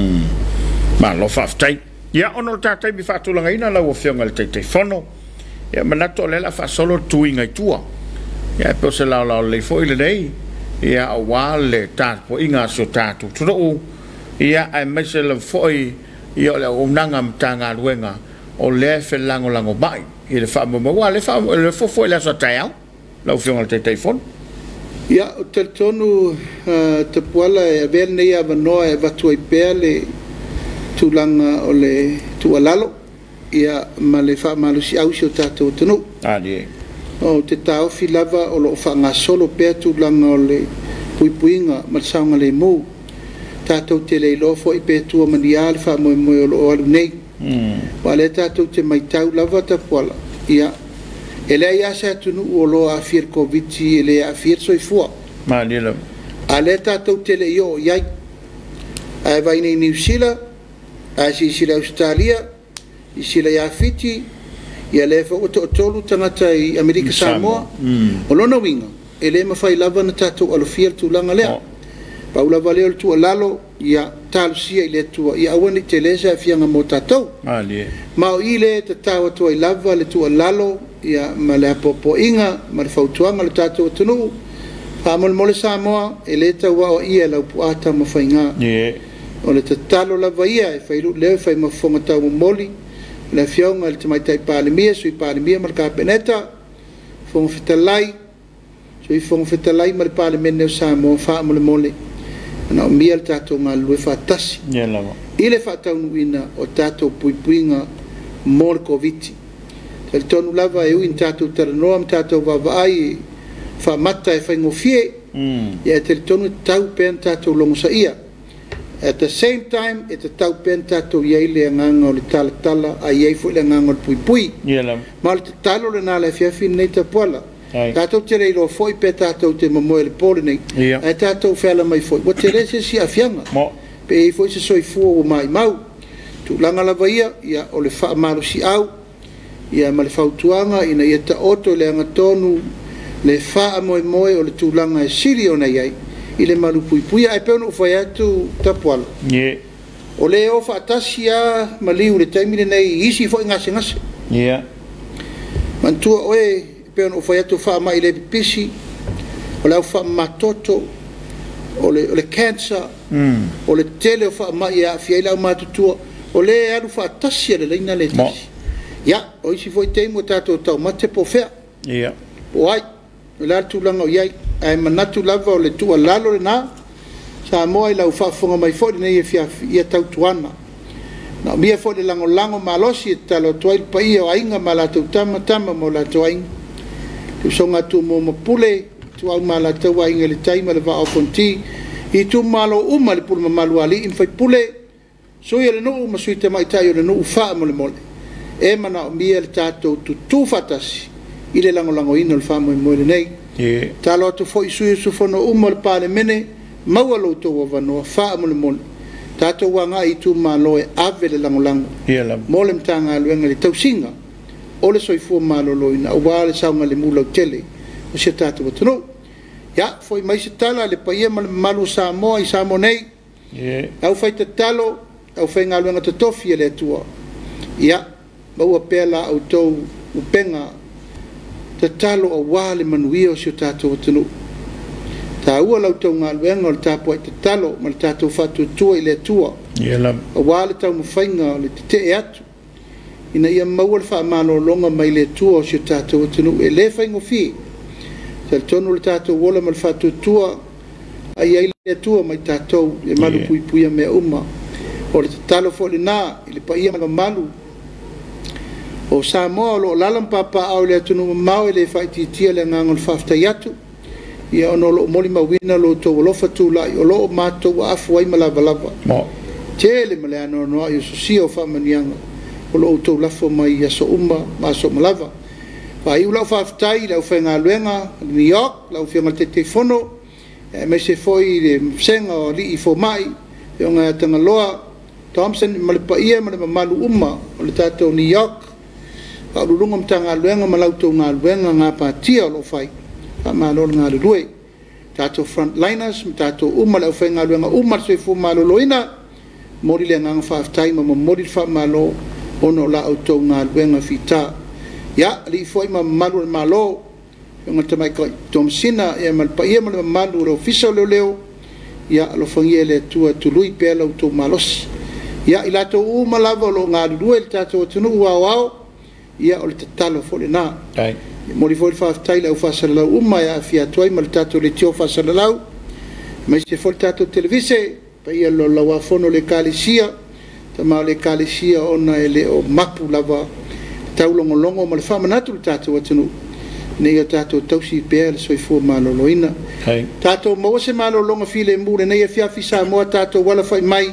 ma lo fa ftai ya ono tatai bi fa tulanga ina la o fionga le te fono ya manato le la fa solo tuinga tua ya pe se la le foi le dei ya wale ta po inga so tatu tro ya ai mesel foi ya le unanga mtanga luenga o le fe lango bai ile fa mo wale fa le foi la so taia la fionga le telefone ya o te tonu te poala e verne ya vanoa e vatu ai pele tulanga o le tualalo ia male fa malusi au so tatu tonu ali o te tau fi lava o lo fa nga solo pe tulanga o le puipuinga ma saunga le mo tatu te le lo fo i pe tu manial fa mo lo o nei wale tatu te mai tau lava ta pola ia ele ia sa tunu o lo a fir covid ele a fir so i fo ma dilo ale tatu te le yo ia ai vai nei New Zealand a si la Australia si la ya fiti ia le fa o tolu tangata i Amerika Samoa o lona winga ele ma fai lava na tatu alo fiel tu langa lea paula valeo tu lalo ia talusia ile tu ia wani telesa fianga mo tatu ali ma ile te tawa tu i lava le tu lalo ia ma le popo inga ma le fautuanga le tatu tunu pa mole Samoa ele ta wa ia la puata ma fainga o le tatalo lava ia e failu le fai ma fonga tau moli le fionga le tamaita i palimia sui palimia ma le kapeneta fonga fitalai sui fonga fitalai ma le palimene o Samoa faa mole na o mia le tatou ngā lue fatasi i le fatau nuina o tatou puipuinga mo le koviti te le tonu lava e ui in tatou taranoa ma tatou vavaai fa mata e fai ngofie ia te le tonu tau pen tatou longo sa ia at the same time it tau pen tatou iai le nganga o le tala a iai fu le nganga o le puipui ma le talo le nā le fiafi nei ta poala tatou te reilo foi pe tatou te mamoe le pole nei e tatou fela mai foi wa te rese si afianga pe i foi se soifua o mai mau tu langa lava ia o le wha maru si au ia ma le fautuanga ina ia ta oto le angatonu le wha moe o le tūlanga e siri o nei ai i le maru puipuia ai peona ufai atu tapuala o le o whaatasi a maliu le taimine nei isi foi ngase mantua oe peona ufai atu wha mai le pipisi o le au wha matoto o le cancer o le tele o wha mai a fia ila matutua o le alu whaatasi a le leina le tasi ia o isi foi teimo tato tau mate po fea o ai o le tūlanga o iai ai manatu lava o le tua lalo le nā Samoa i lau whaafonga mai fōi nei e fiafi ia tau tuana na mia fōi le lango malosi e talo tuai pa ia o ainga ma la tau tama mo la tau ainga tu songa tu mo mapule tu au ma la tau ainga le taima le va o konti i tu malo uma le pulma malu ali in fai pule sui le nuu ma sui te mai tai o le nuu wha mo le mole e mana o mia le tatou tu fatasi i le lango ino le wha mo le nei talo atu fo isu fono umo le pale mene maua lo to wa no fa mo le mon tato wanga i tu malo e ave le lango mo le mtanga luenga le tausinga o le soifu malo lo ina wa le saunga le mulo tele o se tato botono ya foi mai se tala le paia malu Samoa i Samoa nei au fai te talo au fai ngā luenga te tofi le tua ya maua pela au tou upenga te talo a wale manuia o si o tātou atanu. Tā ua lau tau ngā luenga o le tāpua i te talo, ma le tātou whātua tua i le tua. A wale tau mawhainga o le te e atu. Ina ia maua le whaamano longa mai le tua o si o tātou atanu. E le whaingo fi. Te le tonu le tātou wola ma le whātua tua, a ia i le tua mai tātou, e malu pui puia mea uma. O le te talo fo le nā, i le pa ia malu. O Samoa lo lalam papa au le tunu mau le faiti tia le ngangol fafta yatu ia ono lo moli mawina lo to lo fatu la o lo mato wa afu ai malava lava tele male ano no yo sio fa manianga o lo to la fo mai ya so uma ma so malava Pai ula whaftai lau whenga luenga New York, lau whianga te whono, me se foi le senga o li I fo mai, o ngā Tangaloa, Thompson, malipa ia, malu uma, o le tātou New York, ka urunga mta ngā luenga, malauto ngā luenga ngā pātia o lo whai, ka mālo ngā rurue, tātou frontliners, tātou uma lau whenga luenga, uma se fo malo loina, mori le ngā whaftai, mori wha malo, ono la auto ngā luenga whita, ya li foi malu malo nga tamai ko Tomsina e mal pa ia mal malu ro fisa leo ya lo fangie le tua tului pela to malos ya ila to u malava lo nga duel tato tunu wa ya o te talo fo na ai mo li foi fa taila u fa sala umma ya fia toi mal tato le tio fa sala lau me se fo tato televise pa ia lo la wa fono le kalisia tama le kalisia ona ele o mapu lava taulongolongo ma le whamanatu tātou atunu nei a tātou tausi pēr le soifua maloloina tātou maua se malolonga file mure nei a fiafi Samoa tātou wala whai mai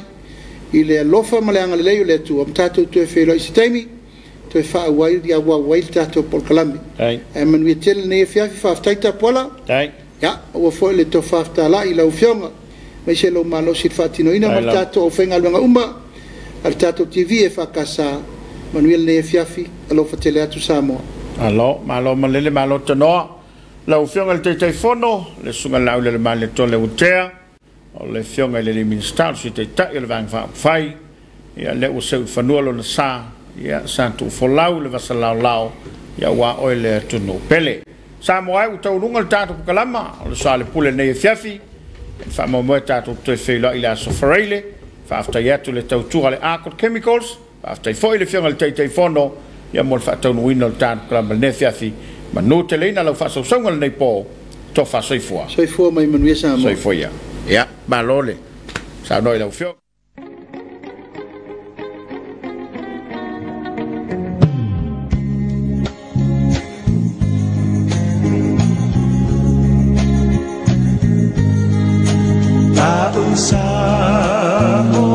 I le alofa ma le angale leo le atua ma tātou tue whelo I se taimi tue wha wail di awa wail tātou pol kalami e manuia tele nei a fiafi whaftaita poala ya ua foi le to whaftala I lau fionga mai se lo malo si whatinoina ma tātou o whenga luanga umma al tātou TV e whakasa Manuel ne fiafi alo fatele atu Samoa. Alo, malo malele malo tanoa. La ufionga le te fono, le sunga lau le male tole utea, o le fionga le minister si te ta le vang fa fai, ya le useu fanualo na sa, ya santu folau le vasalau lau, ya wa oile tunu pele. Samoa u tau lunga le tatu kalama, le Soalepule ne fiafi, fa mo mo tatu te fela ila sofareile, fa after yatu le tau tua le Arcot Chemicals. After foi le fianga le te fono ia mo fa tau wino le tan klamba ne fiafi ma no te leina lo fa so songa nei po to fa soifua mai manuia Samoa soifua ya balole sa noi la fio Samoa